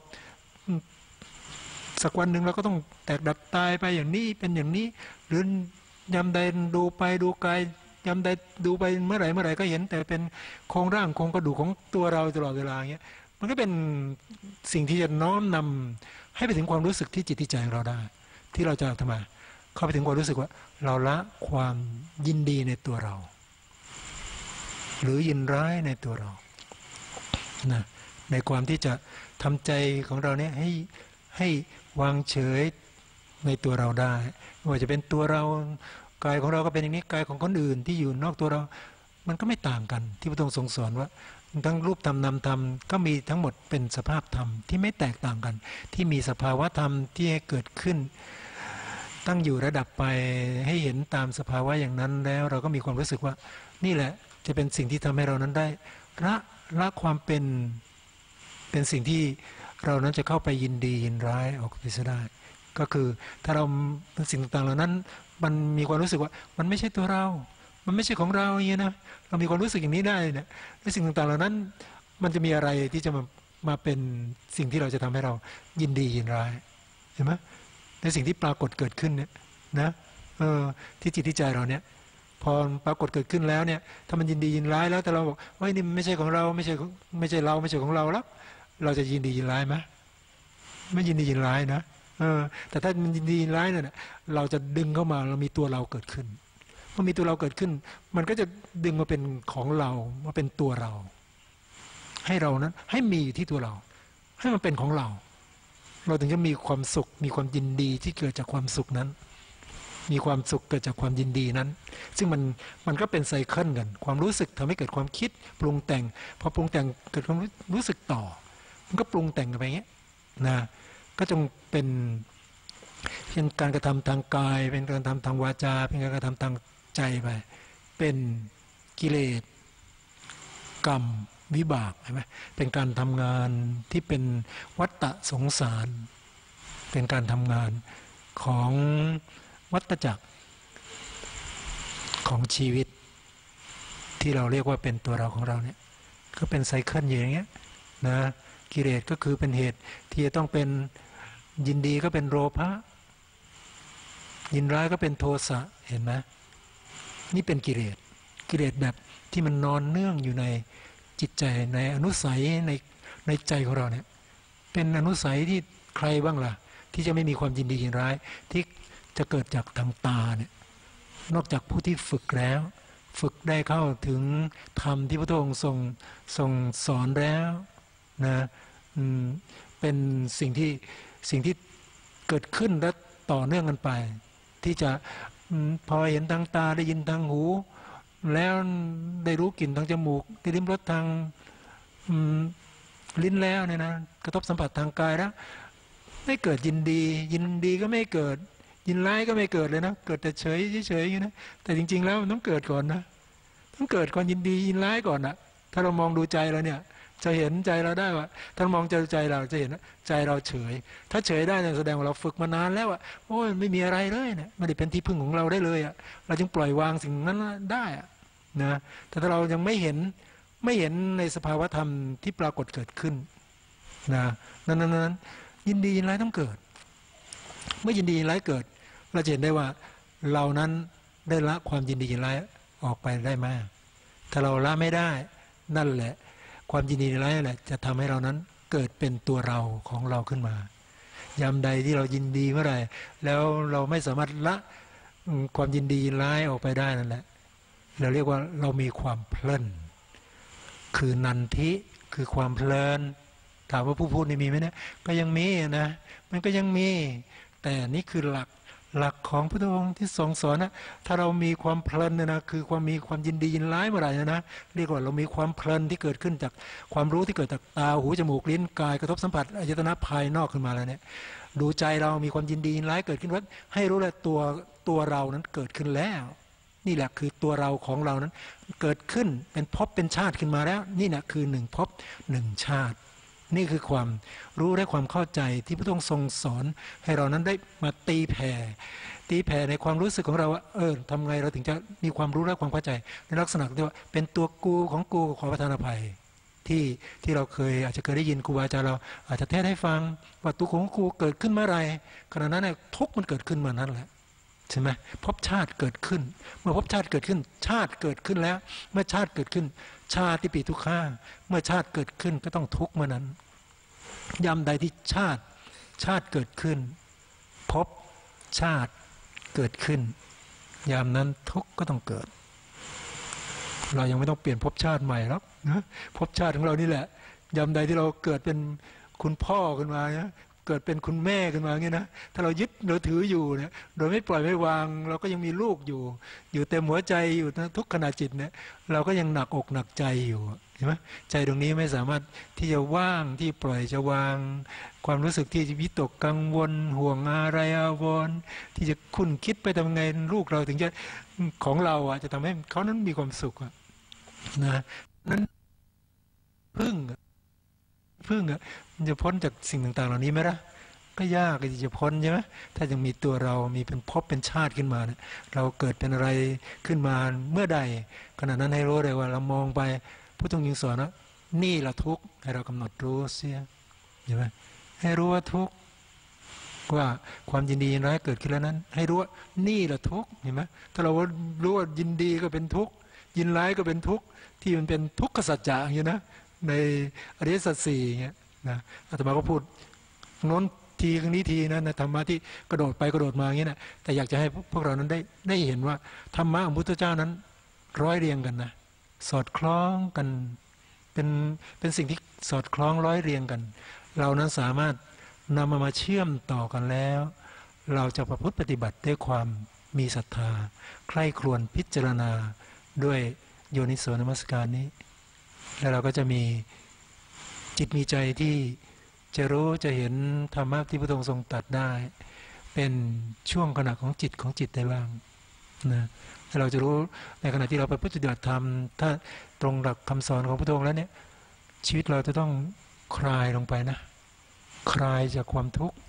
สักวันหนึ่งเราก็ต้องแตกดับตายไปอย่างนี้เป็นอย่างนี้หรือยามใดดูไปดูกายยามใดดูไปเมื่อไหร่เมื่อไหร่ก็เห็นแต่เป็นโครงร่างโครงกระดูกของตัวเราตลอดเวลาอย่างเงี้ยมันก็เป็นสิ่งที่จะน้อมนำให้ไปถึงความรู้สึกที่จิตที่ใจของเราได้ที่เราจะทำไมเข้าไปถึงความรู้สึกว่าเราละความยินดีในตัวเราหรือยินร้ายในตัวเรานะในความที่จะทำใจของเราเนี่ยให้ให้วางเฉยในตัวเราได้ไม่ว่าจะเป็นตัวเรากายของเราก็เป็นอย่างนี้กายของคนอื่นที่อยู่นอกตัวเรามันก็ไม่ต่างกันที่พระองค์ทรงสอนว่าทั้งรูปธรรมนามธรรมก็มีทั้งหมดเป็นสภาพธรรมที่ไม่แตกต่างกันที่มีสภาวะธรรมที่เกิดขึ้นตั้งอยู่ระดับไปให้เห็นตามสภาวะอย่างนั้นแล้วเราก็มีความรู้สึกว่านี่แหละจะเป็นสิ่งที่ทำให้เรานั้นได้ละละความเป็นเป็นสิ่งที่เรานั้นจะเข้าไปยินดียินร้ายออกไปซะได้ก็คือถ้าเราสิ่งต่างๆเหล่านั้นมันมีความรู้สึกว่ามันไม่ใช่ตัวเรามันไม่ใช่ของเราอย่างนี้นะเรามีความรู้สึกอย่างนี้ได้เนี่ยและสิ่งต่างๆเหล่านั้นมันจะมีอะไรที่จะมามาเป็นสิ่งที่เราจะทำให้เรายินดียินร้ายเห็นไหมในสิ่งที่ปรากฏเกิดขึ้นเนี่ยนะเออที่จิตที่ใจเราเนี่ยพอปรากฏเกิดขึ้นแล้วเนี่ยถ้ามันยินดียินร้ายแล้วแต่เราบอกว่านี่มันไม่ใช่ของเราไม่ใช่ไม่ใช่เราไม่ใช่ของเราแล้วเราจะยินดียินร้ายไหมไม่ยินดียินร้ายนะเออแต่ถ้ามันยินดียินร้ายเนี่ยเราจะดึงเข้ามาเรามีตัวเราเกิดขึ้นเมื่อมีตัวเราเกิดขึ้นมันก็จะดึงมาเป็นของเรามาเป็นตัวเราให้เรานั้นให้มีอยู่ที่ตัวเราให้มันเป็นของเราเราถึงจะมีความสุขมีความยินดีที่เกิดจากความสุขนั้นมีความสุขเกิดจากความยินดีนั้นซึ่งมันมันก็เป็นไซเคิลกันความรู้สึกทำให้เกิดความคิดปรุงแต่งพอปรุงแต่งเกิดความรู้สึกต่อมันก็ปรุงแต่งกันไปอย่างเงี้ยนะก็จงเป็นเป็นการกระทำทางกายเป็นการกระทำทางวาจาเป็นการกระทำทางใจไปเป็นกิเลสกรรมวิบากใช่ไหมเป็นการทำงานที่เป็นวัฏฏะสงสารเป็นการทำงานของวัฏจักรของชีวิตที่เราเรียกว่าเป็นตัวเราของเราเนี่ยก็เป็นไซเคิลอย่างเงี้ยนะกิเลสก็คือเป็นเหตุที่จะต้องเป็นยินดีก็เป็นโลภะยินร้ายก็เป็นโทสะเห็นไหมนี่เป็นกิเลสกิเลสแบบที่มันนอนเนื่องอยู่ในจิตใจในอนุสัยในในใจของเราเนี่ยเป็นอนุสัยที่ใครบ้างล่ะที่จะไม่มีความยินดียินร้ายที่จะเกิดจากทางตาเนี่ยนอกจากผู้ที่ฝึกแล้วฝึกได้เข้าถึงธรรมที่พระองค์ทรงทรงสอนแล้วนะเป็นสิ่งที่สิ่งที่เกิดขึ้นและต่อเนื่องกันไปที่จะพอเห็นทางตาได้ยินทางหูแล้วได้รู้กลิ่นทางจมูกได้ลิ้มรสทางลิ้นแล้วเนี่ยนะกระทบสัมผัสทางกายแล้วไม่เกิดยินดียินดีก็ไม่เกิดยินร้ายก็ไม่เกิดเลยนะเกิดแต่เฉยเฉยอย่างนี้นะแต่จริงๆแล้วมันต้องเกิดก่อนนะต้องเกิดก่อนยินดียินร้ายก่อนนะถ้าเรามองดูใจเราเนี่ยจะเห็นใจเราได้ว่าถ้ามองใจใจเราจะเห็นใจเราเฉยถ้าเฉยได้เนี่ยแสดงว่าเราฝึกมานานแล้วอ่ะโอ้ยไม่มีอะไรเลยเนี่ยไม่ได้เป็นที่พึ่งของเราได้เลยอ่ะเราจึงปล่อยวางสิ่งนั้นได้อ่ะนะแต่ถ้าเรายังไม่เห็นไม่เห็นในสภาวธรรมที่ปรากฏเกิดขึ้นนะนั้นนั้นยินดียินร้ายต้องเกิดเมื่อยินดียินร้ายเกิดเราจะเห็นได้ว่าเรานั้นได้ละความยินดียินร้ายออกไปได้มากถ้าเราละไม่ได้นั่นแหละความยินดียินร้ายนั่นแหละจะทำให้เรานั้นเกิดเป็นตัวเราของเราขึ้นมายามใดที่เรายินดีเมื่อไหร่แล้วเราไม่สามารถละความยินดียินร้ายออกไปได้นั่นแหละเราเรียกว่าเรามีความเพลินคือนันทิคือความเพลินถามว่าผู้พูดนี่มีไหมเนี่ยก็ยังมีนะมันก็ยังมีแต่นี่คือหลักหลักของพระองค์ที่ทรงสอนนะถ้าเรามีความเพลินเนี่ยนะคือความมีความยินดียินร้ายเมื่อไหร่นะเรียกว่าเรามีความเพลินที่เกิดขึ้นจากความรู้ที่เกิดจากตาหูจมูกลิ้นกายกระทบสัมผัสอายตนะภายนอกขึ้นมาแล้วเนี่ยดูใจเรามีความยินดียินร้ายเกิดขึ้นว่าให้รู้เลยตัวตัวเรานั้นเกิดขึ้นแล้วนี่แหละคือตัวเราของเรานั้นเกิดขึ้นเป็นภพเป็นชาติขึ้นมาแล้วนี่แหละคือหนึ่งภพหนึ่งชาตินี่คือความรู้และความเข้าใจที่พระองค์ทรงสอนให้เรานั้นได้มาตีแผ่ตีแผ่ในความรู้สึกของเราว่าเออทำไงเราถึงจะมีความรู้และความเข้าใจในลักษณะที่ว่าเป็นตัวกูของกูขอประทานอภัยที่ที่เราเคยอาจจะเคยได้ยินครูบาอาจารย์เราอาจจะเทศให้ฟังว่าตัวของกูเกิดขึ้นเมื่อไรขณะนั้นเนี่ยทุกข์มันเกิดขึ้นเมื่อนั้นแหละใช่ไหมภพชาติเกิดขึ้นเมื่อภพชาติเกิดขึ้นชาติเกิดขึ้นแล้วเมื่อชาติเกิดขึ้นชาติที่ปีทุกข้าเมื่อชาติเกิดขึ้นก็ต้องทุกข์เมื่อนั้นยามใดที่ชาติชาติเกิดขึ้นภพชาติเกิดขึ้นยามนั้นทุกข์ก็ต้องเกิดเรายังไม่ต้องเปลี่ยนภพชาติใหม่หรอกนะภพชาติของเรานี่แหละยามใดที่เราเกิดเป็นคุณพ่อขึ้นมาเนี่ยเกิดเป็นคุณแม่ขึ้นมาอย่างนี้นะถ้าเรายึดเราถืออยู่เนี่ยโดยไม่ปล่อยไม่วางเราก็ยังมีลูกอยู่อยู่เต็มหัวใจอยู่ทุกขณะจิตเนี่ยเราก็ยังหนักอกหนักใจอยู่เห็นไหมใจตรงนี้ไม่สามารถที่จะว่างที่ปล่อยจะวางความรู้สึกที่จะวิตกกังวลห่วงอะไรอาวรณ์ที่จะคุ้นคิดไปทำไงลูกเราถึงจะของเราอ่ะจะทำให้เขานั้นมีความสุขอ่ะนะนั้นพึ่งพึ่งอ่ะมันจะพ้นจากสิ่งต่างๆเหล่านี้ไหมล่ะก็ยากที่จะพ้นใช่ไหมถ้ายังมีตัวเรามีเป็นภพเป็นชาติขึ้นมาเนี่ยเราเกิดเป็นอะไรขึ้นมาเมื่อใดขณะนั้นให้รู้เลยว่าเรามองไปผู้ทรงยิงสอนว่านี่ละทุกข์ให้เรากำหนดรู้เสียใช่ไหมให้รู้ว่าทุกข์ว่าความยินดียินร้ายเกิดขึ้นแล้วนั้นให้รู้ว่านี่ละทุกข์เห็นไหมถ้าเรารู้ว่ายินดีก็เป็นทุกข์ยินร้ายก็เป็นทุกข์ที่มันเป็นทุกขสัจจะอย่างนี้นะในอริยสัจสี่อย่างเงี้ยนะอาตมาก็พูดโน้นทีครั้งนี้ทีนะในธรรมะที่กระโดดไปกระโดดมาอย่างนี้นะแต่อยากจะให้พวกเรานั้นได้ได้เห็นว่าธรรมะของพุทธเจ้านั้นร้อยเรียงกันนะสอดคล้องกันเป็นเป็นสิ่งที่สอดคล้องร้อยเรียงกันเรานั้นสามารถนำมามาเชื่อมต่อกันแล้วเราจะประพฤติปฏิบัติด้วยความมีศรัทธาใคร่ครวญพิจารณาด้วยโยนิโสมนสิการนี้แล้วเราก็จะมีจิตมีใจที่จะรู้จะเห็นธรรมะที่พระองค์ทรงตรัสได้เป็นช่วงขณะของจิตของจิตได้บ้างนะเราจะรู้ในขณะที่เราไปปฏิบัติธรรมถ้าตรงหลักคำสอนของพระองค์แล้วเนี่ยชีวิตเราจะต้องคลายลงไปนะคลายจากความทุกข์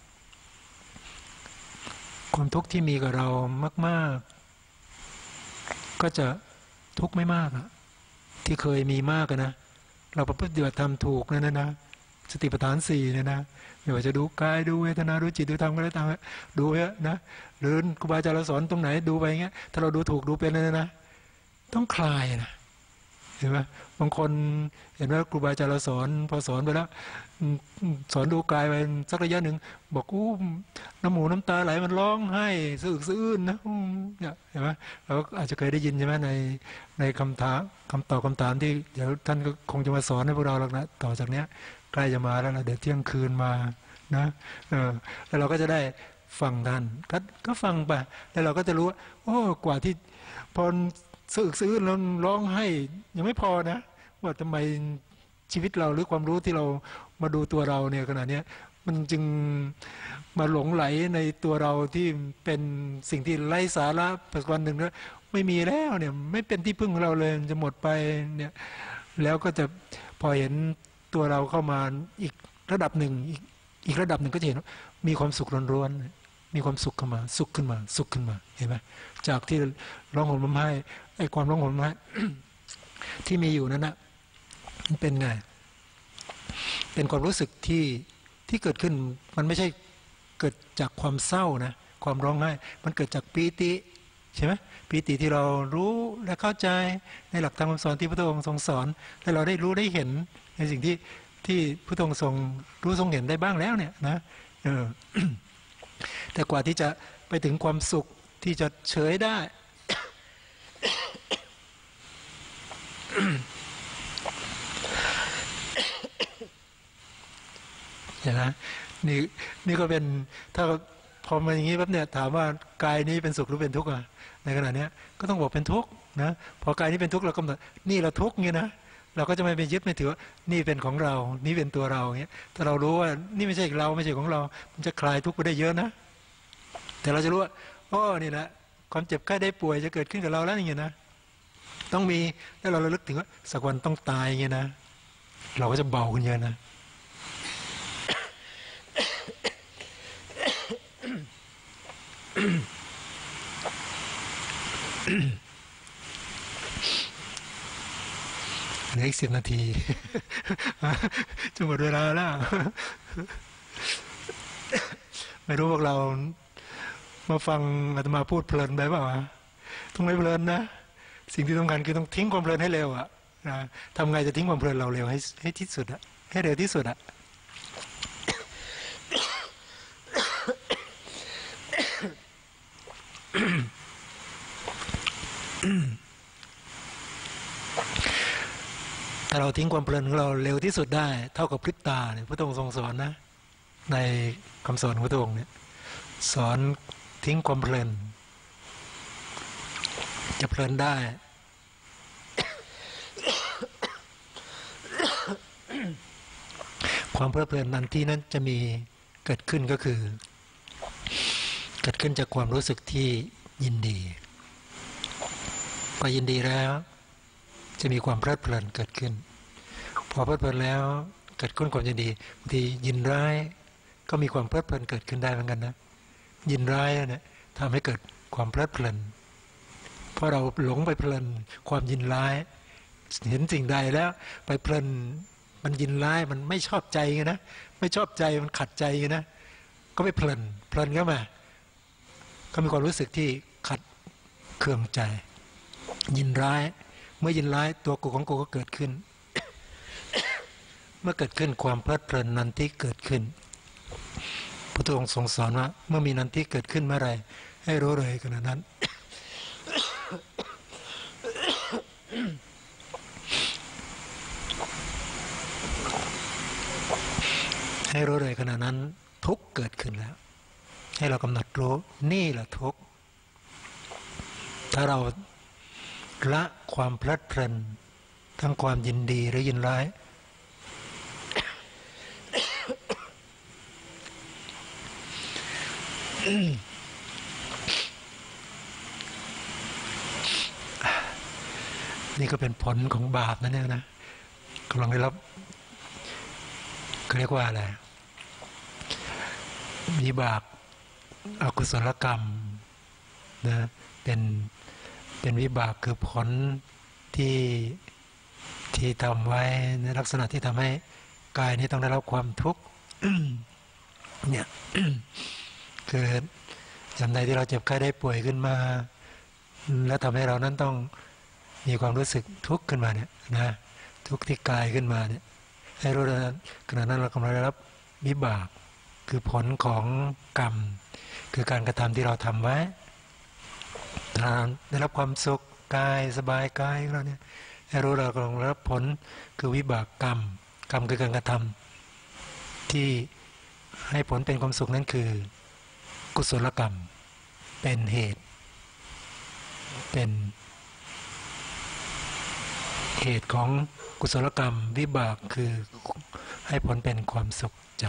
ความทุกข์ที่มีกับเรามากๆก็จะทุกข์ไม่มากอะที่เคยมีมากนะเราปฏิบัติธรรมถูกนะนะนะสติปัฏฐานสี่เนี่ยนะไม่ว่าจะดูกายดูเวทนาดูจิตดูธรรมก็ได้ตามดูเยอะนะหรือครูบาอาจารย์เราสอนตรงไหนดูไปเงี้ยถ้าเราดูถูกดูเป็นเลยนะต้องคลายนะเห็นไหมบางคนเห็นว่าครูบาอาจารย์เราสอนพอสอนไปแล้วสอนดูกายไปสักระยะหนึ่งบอกอู้น้ำหมูน้ำตาไหลมันร้องไห้สะอึกสะอื้นนะเนี่ยเห็นไหมเราอาจจะเคยได้ยินใช่ไหมในในคำถามคำตอบคำถามที่เดี๋ยวท่านก็คงจะมาสอนให้พวกเราแล้วนะต่อจากเนี้ยใกล้จะมาแล้วนะเดี๋ยวเที่ยงคืนมานะเออแล้วเราก็จะได้ฟังท่านก็ก็ฟังไปแล้วเราก็จะรู้ว่าโอ้กว่าที่พอสะอึกสะอื้นแล้วร้องไห้ยังไม่พอนะว่าทำไมชีวิตเราหรือความรู้ที่เรามาดูตัวเราเนี่ยขณะนี้มันจึงมาหลงไหลในตัวเราที่เป็นสิ่งที่ไร้สาระปัจจุบันหนึ่งแล้วไม่มีแล้วเนี่ยไม่เป็นที่พึ่งของเราเลยจะหมดไปเนี่ยแล้วก็จะพอเห็นตัวเราเข้ามาอีกระดับหนึ่งอีกอีกระดับหนึ่งก็จะเห็นมีความสุขร้อนๆมีความสุขเข้ามาสุขขึ้นมาสุขขึ้นมาเห็นไหมจากที่ร้องห่มร้องไห้ไอ้ความร้องห่มร้องไห้ ที่มีอยู่นั้นนะมันเป็นไงเป็นความรู้สึกที่ที่เกิดขึ้นมันไม่ใช่เกิดจากความเศร้านะความร้องไห้มันเกิดจากปีติใช่ไหมปีติที่เรารู้และเข้าใจในหลักธรรมคำสอนที่พระองค์ทรงสอนและเราได้รู้ได้เห็นในสิ่งที่ที่พระองค์ทรงรู้ทรงเห็นได้บ้างแล้วเนี่ยนะเออ แต่กว่าที่จะไปถึงความสุขที่จะเฉยได้ เห็นไหมนี่นี่ก็เป็นถ้าพอมาอย่างนี้ปั๊บเนี่ยถามว่ากายนี้เป็นสุขหรือเป็นทุกข์อ่ะในขณะนี้ก็ต้องบอกเป็นทุกข์นะพอกายนี้เป็นทุกข์เรากำหนดนี่เราทุกข์เงี้ยนะเราก็จะไม่ไปยึดไม่ถือว่านี่เป็นของเรานี่เป็นตัวเราเงี้ยถ้าเรารู้ว่านี่ไม่ใช่เราไม่ใช่ของเรามันจะคลายทุกข์ไปได้เยอะนะแต่เราจะรู้ว่าอ๋อนี่นะความเจ็บไข้ได้ป่วยจะเกิดขึ้นกับเราแล้วอย่างเงี้ยนะต้องมีแล้วเราระลึกถึงว่าสักวันต้องตายอย่างเงี้ยนะเราก็จะเบาขึ้นเยอะนะเหลืออีกสิบนาทีจะหมดเวลาแล้วไม่รู้พวกเรามาฟังอาตมาพูดเพลินไปเปล่าต้องไม่เพลินนะสิ่งที่สำคัญคือต้องทิ้งความเพลินให้เร็วอ่ะนะทำไงจะทิ้งความเพลินเราเร็วให้ให้ที่สุดอ่ะให้เร็วที่สุดอ่ะถ้าเราทิ้งความเพลินของเราเร็วที่สุดได้เท่ากับพริบตาเนี่ยพระองค์ทรงสอนนะในคำสอนของพระองค์เนี่ยสอนทิ้งความเพลินจะเพลินได้ ความเพลิดเพลินนั้นที่นั้นจะมีเกิดขึ้นก็คือเกิดขึ้นจากความรู้สึกที่ยินดีพอยินดีแล้วจะมีความเพลิดเพลินเกิดขึ้นพอเพลิดเพลินแล้วเกิดขึ้นความยินดีบางทียินร้ายก็มีความเพลิดเพลินเกิดขึ้นได้เหมือนกันนะยินร้ายเนี่ยทำให้เกิดความเพลิดเพลินเพราะเราหลงไปเพลินความยินร้ายเห็นสิ่งใดแล้วไปเพลินมันยินร้ายมันไม่ชอบใจไงนะไม่ชอบใจมันขัดใจไงนะก็ไปเพลินเพลินเข้ามาก็มีความรู้สึกที่ขัดเคืองใจยินร้ายเมื่อยินร้ายตัวกูของกูก็เกิดขึ้น เมื่อเกิดขึ้นความเพลิดเพลินนันที่เกิดขึ้นพระองค์ทรงสอนว่าเมื่อมีนันที่เกิดขึ้นเมื่อไรให้รู้เลยขณะนั้น ให้รู้เลยขณะนั้นทุกข์เกิดขึ้นแล้วให้เรากำหนดรู้นี่แหละทุกข์ถ้าเราละความเพลิดเพลินทั้งความยินดีหรือยินร้ายนี่ก็เป็นผลของบาปนั่นเองนะกำลังได้รับเขาเรียกว่าอะไรวิบากอกุศลกรรมนะเป็นเป็นวิบากคือผลที่ที่ทำไว้ในลักษณะที่ทำให้กายนี้ต้องได้รับความทุกข์ เนี่ย คือจำใดที่เราเจ็บไข้ได้ป่วยขึ้นมาแล้วทำให้เรานั้นต้องมีความรู้สึกทุกข์ขึ้นมาเนี่ยนะทุกข์ที่กายขึ้นมาเนี่ยให้รู้ว่าขณะนั้นเรากำลังได้รับวิบากคือผลของกรรมคือการกระทำที่เราทำไว้ได้รับความสุขกายสบายกายของเราเนี่ยให้รู้เรากำลังรับผลคือวิบากกรรมกรรมคือการกระทำที่ให้ผลเป็นความสุขนั้นคือกุศลกรรมเป็นเหตุเป็นเหตุของกุศลกรรมวิบากคือให้ผลเป็นความสุขใจ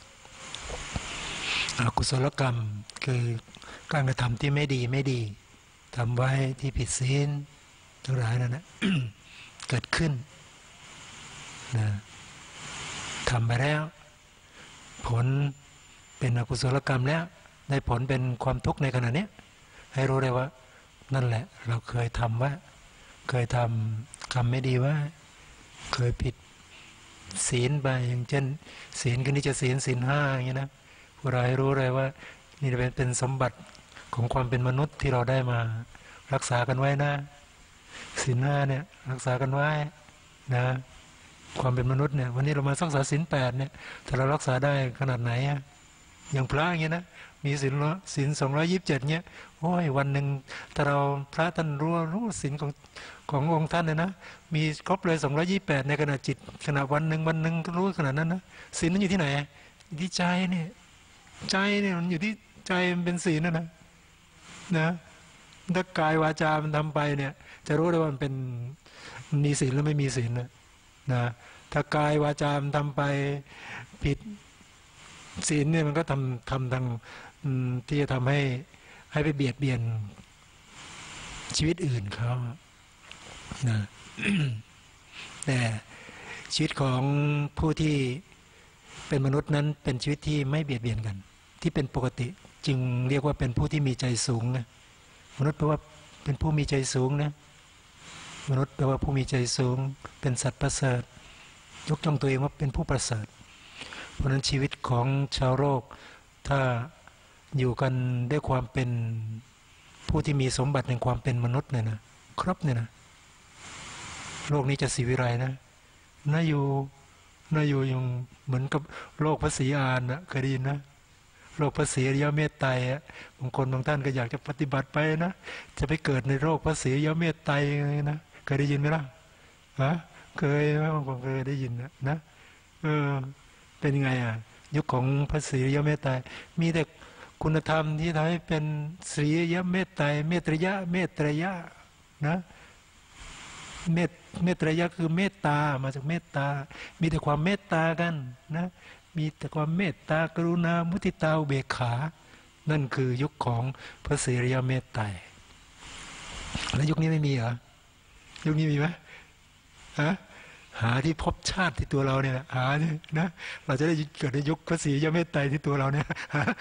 อกุศลกรรมคือการกระทำที่ไม่ดีไม่ดีทำไว้ที่ผิดศีลทั้งหลายนั่นนะ เกิดขึ้นนะทำไปแล้วผลเป็นอกุศลกรรมแล้วได้ผลเป็นความทุกข์ในขณะนี้ให้รู้เลยว่านั่นแหละเราเคยทำว่าเคยทำกรรมไม่ดีว่าเคยผิดศีลไปอย่างเช่นศีลคือนิจศีลศีลห้าอย่างนี้นะพวกเราให้รู้เลยว่านี่เป็นเป็นสมบัติของความเป็นมนุษย์ที่เราได้มารักษากันไว้นะศีลห้าเนี่ยรักษากันไว้นะความเป็นมนุษย์เนี่ยวันนี้เรามารักษาศีลแปดเนี่ยถ้าเรารักษาได้ขนาดไหนอะอย่างพระอย่างเงี้ยนะมีศีลศีลสองร้อยยี่สิบเจ็ดเงี้ยโอ้ยวันหนึ่งถ้าเราพระท่านรู้รู้ศีลของขององค์ท่านเนี่ยนะมีครบเลยสองร้อยยี่สิบแปดในขณะจิตขณะวันหนึ่งวันหนึ่งรู้ขนาดนั้นนะศีลนั้นอยู่ที่ไหนอยู่ที่ใจเนี่ยใจเนี่ยมันอยู่ที่ใจมันเป็นศีลนะนะนะถ้ากายวาจามันทำไปเนี่ยจะรู้ได้ว่ามันเป็นมีศีลหรือไม่มีศีลนะนะถ้ากายวาจามันทำไปผิดศีลเนี่ยมันก็ทำทำทางที่จะทำให้ให้ไปเบียดเบียนชีวิตอื่นเขานะ แต่ชีวิตของผู้ที่เป็นมนุษย์นั้นเป็นชีวิตที่ไม่เบียดเบียนกันที่เป็นปกติจึงเรียกว่าเป็นผู้ที่มีใจสูงนะมนุษย์แปลว่าเป็นผู้มีใจสูงนะมนุษย์แปลว่าผู้มีใจสูงเป็นสัตว์ประเสริฐยกย่องตัวเองว่าเป็นผู้ประเสริฐเพราะนั้นชีวิตของชาวโลกถ้าอยู่กันด้วยความเป็นผู้ที่มีสมบัติในความเป็นมนุษย์เนี่ยนะครบเนี่ยนะโลกนี้จะสีวิไลนะน่าอยู่น่าอยู่อย่างเหมือนกับโลกพระศรีอานนะเคยได้ยินนะโลกพระศรีอริยเมตไตรอ่ะบางคนบางท่านก็อยากจะปฏิบัติไปนะจะไปเกิดในโลกพระศรีอริยเมตไตรนะเคยได้ยินไหมล่ะฮะเคยไหมบางคนเคยได้ยินนะนะเออเป็นไงอ่ะยุคของพระศรีอริยเมตไตรมีแต่คุณธรรมที่ทำให้เป็นศรีอริยเมตไตรเมตรยะเมตรยะนะเมตเมตรยะคือเมตตามาจากเมตตามีแต่ความเมตตากันนะมีแต่ความเมตตากรุณามุทิตาอุเบกขานั่นคือยุคของพระศรีอริยเมตไตรแล้วยุคนี้ไม่มีเหรอยุคนี้มีไหมฮะหาที่พบชาติที่ตัวเราเนี่ยหาเนี่ยนะเราจะได้เกิดในยุคพระศรีอริยเมตไตรที่ตัวเราเนี่ย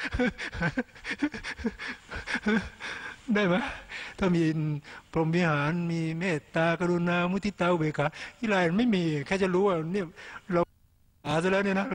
ได้ไหมถ้ามีพรหมวิหารมีเมตตากรุณามุทิตาอุเบกขาที่ไรไม่มีแค่จะรู้ว่าเนี่ยเราหาซะแล้วเนี่ยนะ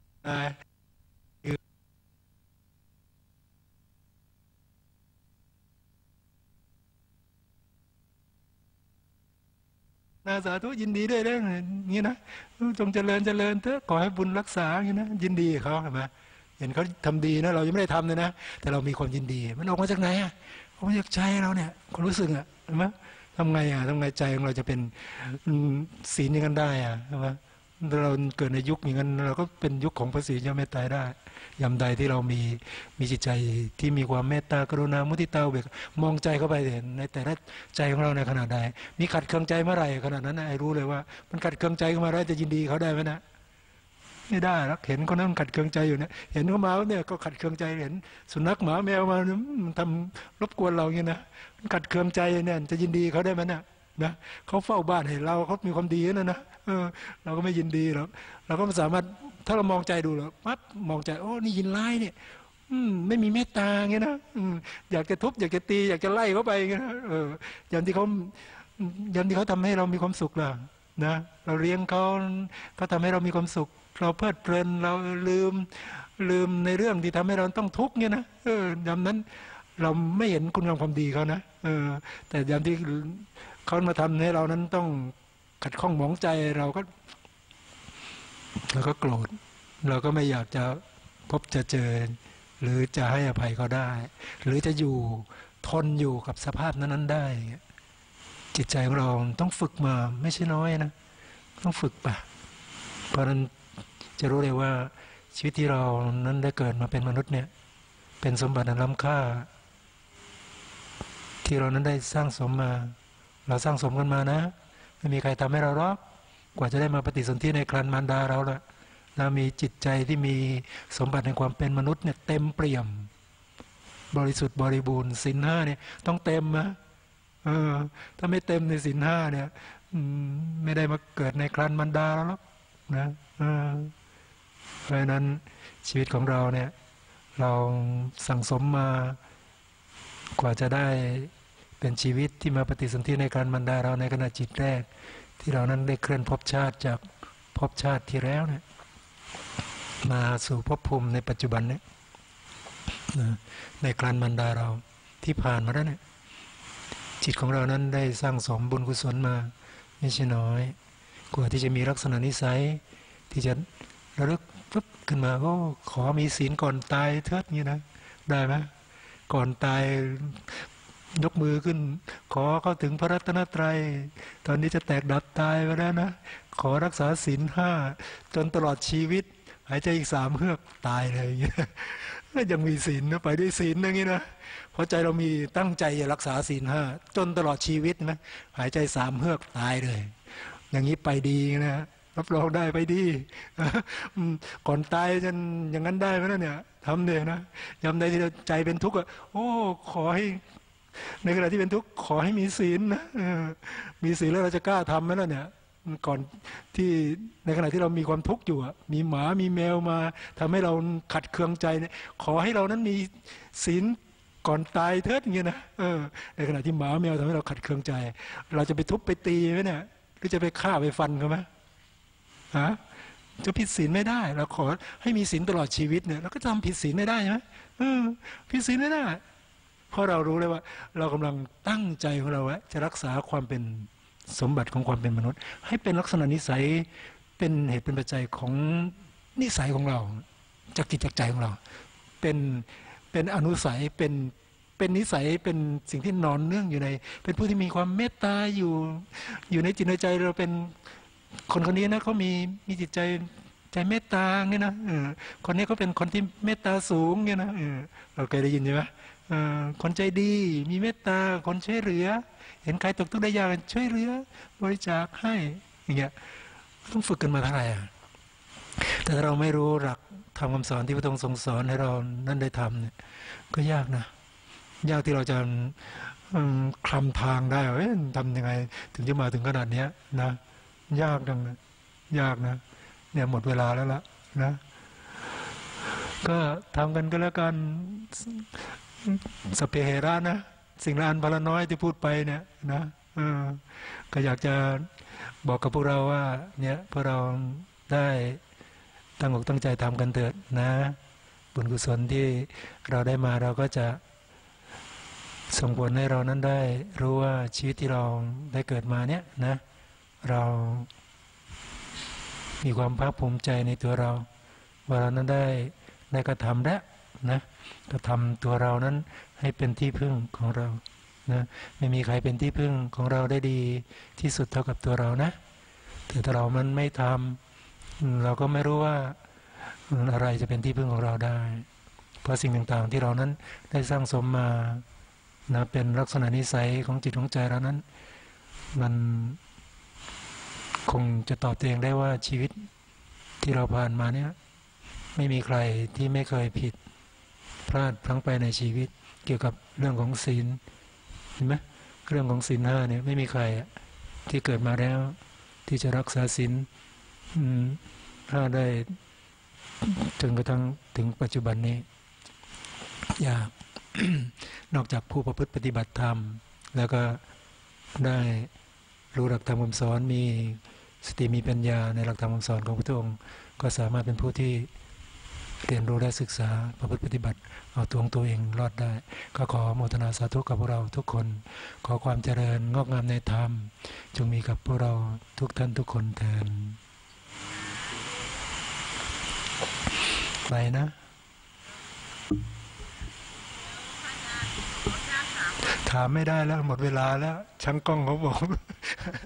นาสาธุยินดีด้วยเรื่องนี้นะจงเจริญเจริญเถอะขอให้บุญรักษาอย่างนี้นะยินดีเขาเห็นไหมเห็นเขาทำดีนะเรายังไม่ได้ทำเลยนะแต่เรามีความยินดีมันออกมาจากไหนอ่ะออกมาจากใจเราเนี่ยความรู้สึกอ่ะเห็นไหมทำไงอ่ะทำไงใจของเราจะเป็นศีลอย่างนั้นได้อ่ะใช่ไหมเราเกิดในยุคอย่างนั้นเราก็เป็นยุคของพระศรีอริยเมตไตรได้ยามใดที่เรามีมีจิตใจที่มีความเมตตากรุณามุทิตาอุเบกขามองใจเข้าไปเห็นในแต่ละใจของเราในขนาดใดมีขัดเคืองใจเมื่อไหร่ขนาดนั้นไอ้รู้เลยว่ามันขัดเคืองใจเข้ามาแล้วจะยินดีเขาได้ไหมนะไม่ได้หรอกเห็นคนนั้นขัดเคืองใจอยู่เนี่ยเห็นเขามาเนี่ยก็ขัดเคืองใจเห็นสุนัขหมาแมวมามันทำรบกวนเราอย่างนี้นะมันขัดเคืองใจเนี่ยจะยินดีเขาได้ไหมนะนะเขาเฝ้าบ้านให้เราเขามีความดีนะนะเออเราก็ไม่ยินดีหรอกเราก็ไม่สามารถถ้าเรามองใจดูแล้วปั๊บมองใจโอ้นี่ยินร้ายเนี่ยอืมไม่มีเมตตาเงี้ยนะอืมอยากจะทุบอยากจะตีอยากจะไล่เขาไปเงี้ยนะเอออย่างที่เขาอย่างที่เขาทำให้เรามีความสุขล่ะนะเราเลี้ยงเขาเขาทำให้เรามีความสุขเราเพลิดเพลินเราลืมลืมในเรื่องที่ทำให้เราต้องทุกข์เงี้ยนะเออยามนั้นเราไม่เห็นคุณงามความดีเขานะเออแต่ยามที่เขามาทำให้เรานั้นต้องขัดข้องหมองใจเราก็เราก็โกรธเราก็ไม่อยากจะพบจะเจอหรือจะให้อภัยเขาได้หรือจะอยู่ทนอยู่กับสภาพนั้นๆได้จิตใจของเราต้องฝึกมาไม่ใช่น้อยนะต้องฝึกปะเพราะนั้นจะรู้เลยว่าชีวิตที่เรานั้นได้เกิดมาเป็นมนุษย์เนี่ยเป็นสมบัติอันล้ำค่าที่เรานั้นได้สร้างสมมาเราสร้างสมกันมานะไม่มีใครทำให้เราหรอกกว่าจะได้มาปฏิสนธิในครรภ์มารดาเราละเรามีจิตใจที่มีสมบัติในความเป็นมนุษย์เนี่ยเต็มเปี่ยมบริสุทธิ์บริบูรณ์ศีลห้าเนี่ยต้องเต็มนะเออถ้าไม่เต็มในศีลห้าเนี่ยไม่ได้มาเกิดในครรภ์มารดาเราหรอกนะเออเพราะฉะนั้นชีวิตของเราเนี่ยเราสั่งสมมากว่าจะได้เป็นชีวิตที่มาปฏิสนธิในครรภ์มารดาเราในขณะจิตแรกที่เรานั้นได้เคลื่อนภพชาติจากภพชาติที่แล้วเนี่ยมาสู่ภพภูมิในปัจจุบันเนี่ยในครรภ์มารดาเราที่ผ่านมาแล้วเนี่ยจิตของเรานั้นได้สร้างสมบุญกุศลมาไม่ใช่น้อยกว่าที่จะมีลักษณะนิสัยที่จะระลึกปุ๊บขึ้นมาก็ขอมีศีลก่อนตายเถิดงี้นะได้ไหมก่อนตายยกมือขึ้นขอเข้าถึงพระรัตนตรัยตอนนี้จะแตกดับตายไปแล้วนะขอรักษาศีลห้าจนตลอดชีวิตหายใจอีกสามเฮือกตายเลยอย่างเงี้ยยังมีศีลนะไปด้วยศีลอย่างงี้นะเพราะใจเรามีตั้งใจจะรักษาศีลห้าจนตลอดชีวิตนะหายใจสามเฮือกตายเลยอย่างนี้ไปดีนะรับรองได้ไปดีก่อนตายจนอย่างนั้นได้ไหมนะเนี่ยทำเนี่ยนะยามใดที่เราใจเป็นทุกข์อ่ะโอ้ขอให้ในขณะที่เป็นทุกข์ขอให้มีศีลนะมีศีลแล้วเราจะกล้าทำไหมล่ะเนี่ยก่อนที่ในขณะที่เรามีความทุกข์อยู่มีหมามีแมวมาทำให้เราขัดเคืองใจเนี่ยขอให้เรานั้นมีศีลก่อนตายเถิดอย่างเงี้ยนะเออในขณะที่หมาแมวทำให้เราขัดเคืองใจเราจะไปทุบไปตีไหมเนี่ยหรือจะไปฆ่าไปฟันเขาไหมฮะจะผิดศีลไม่ได้เราขอให้มีศีลตลอดชีวิตเนี่ยเราก็ทำผิดศีลไม่ได้ใช่ไหมเออผิดศีลไม่ได้เพราะเรารู้เลยว่าเรากำลังตั้งใจของเราไว้จะรักษาความเป็นสมบัติของความเป็นมนุษย์ให้เป็นลักษณะนิสัยเป็นเหตุเป็นปัจจัยของนิสัยของเราจากจิตจากใจของเราเป็นเป็นอนุสัยเป็นเป็นนิสัยเป็นสิ่งที่นอนเนื่องอยู่ในเป็นผู้ที่มีความเมตตาอยู่อยู่ในจิตในใจเราเป็นคนคนนี้นะเขามีมีจิตใจใจเมตตาเงี้ยนะเออคนนี้เขาเป็นคนที่เมตตาสูงเงี้ยนะเออเราเคยได้ยินใช่ไหมคนใจดีมีเมตตาคนช่วยเหลือเห็นใครตกทุกข์ได้ยากช่วยเหลือบริจาคให้อย่างเงี้ยต้องฝึกกันมาเท่าไหร่แต่ถ้าเราไม่รู้หลักทำคำสอนที่พระองค์ทรงสอนให้เรานั่นได้ทำเนี่ยก็ยากนะยากที่เราจะคลำทางได้ว่าทำยังไงถึงจะมาถึงขนาดนี้นะยากดังนะยากนะเนี่ยหมดเวลาแล้วล่ะนะก็ทำกันก็แล้วกันสเปเหระนะสิ่งละอันพละน้อยที่พูดไปเนี่ยนะเออก็อยากจะบอกกับพวกเราว่าเนี่ยพวกเราได้ตั้งอกตั้งใจทำกันเถิดนะบุญกุศลที่เราได้มาเราก็จะส่งผลให้เรานั้นได้รู้ว่าชีวิตที่เราได้เกิดมาเนี่ยนะเรามีความภาคภูมิใจในตัวเราว่าเรานั้นได้ได้กระทำแล้วนะกระทำตัวเรานั้นให้เป็นที่พึ่งของเรานะไม่มีใครเป็นที่พึ่งของเราได้ดีที่สุดเท่ากับตัวเรานะแต่ถ้าเรามันไม่ทำเราก็ไม่รู้ว่าอะไรจะเป็นที่พึ่งของเราได้เพราะสิ่งต่างๆที่เรานั้นได้สร้างสมมานะเป็นลักษณะนิสัยของจิตของใจเรานั้นมันคงจะตอบตัวเองได้ว่าชีวิตที่เราผ่านมาเนี่ยไม่มีใครที่ไม่เคยผิดพลาดพลั้งไปในชีวิตเกี่ยวกับเรื่องของศีลเห็นไหมเรื่องของศีลห้าเนี่ยไม่มีใครที่เกิดมาแล้วที่จะรักษาศีลถ้าได้จนกระทั่งถึงปัจจุบันนี้ยาก นอกจากผู้ประพฤติปฏิบัติธรรมแล้วก็ได้รู้หลักธรรมคำสอนมีสติมีปัญญาในหลักธรรมคำสอนของพระองค์ก็สามารถเป็นผู้ที่เรียนรู้และศึกษาประพฤติปฏิบัติเอาตัวของตัวเองรอดได้ ก็ขอโมทนาสาธุกับพวกเราทุกคน ขอความเจริญงอกงามในธรรมจงมีกับพวกเราทุกท่านทุกคนเถิดไปนะถามไม่ได้แล้วหมดเวลาแล้วช่างกล้องเขาบอก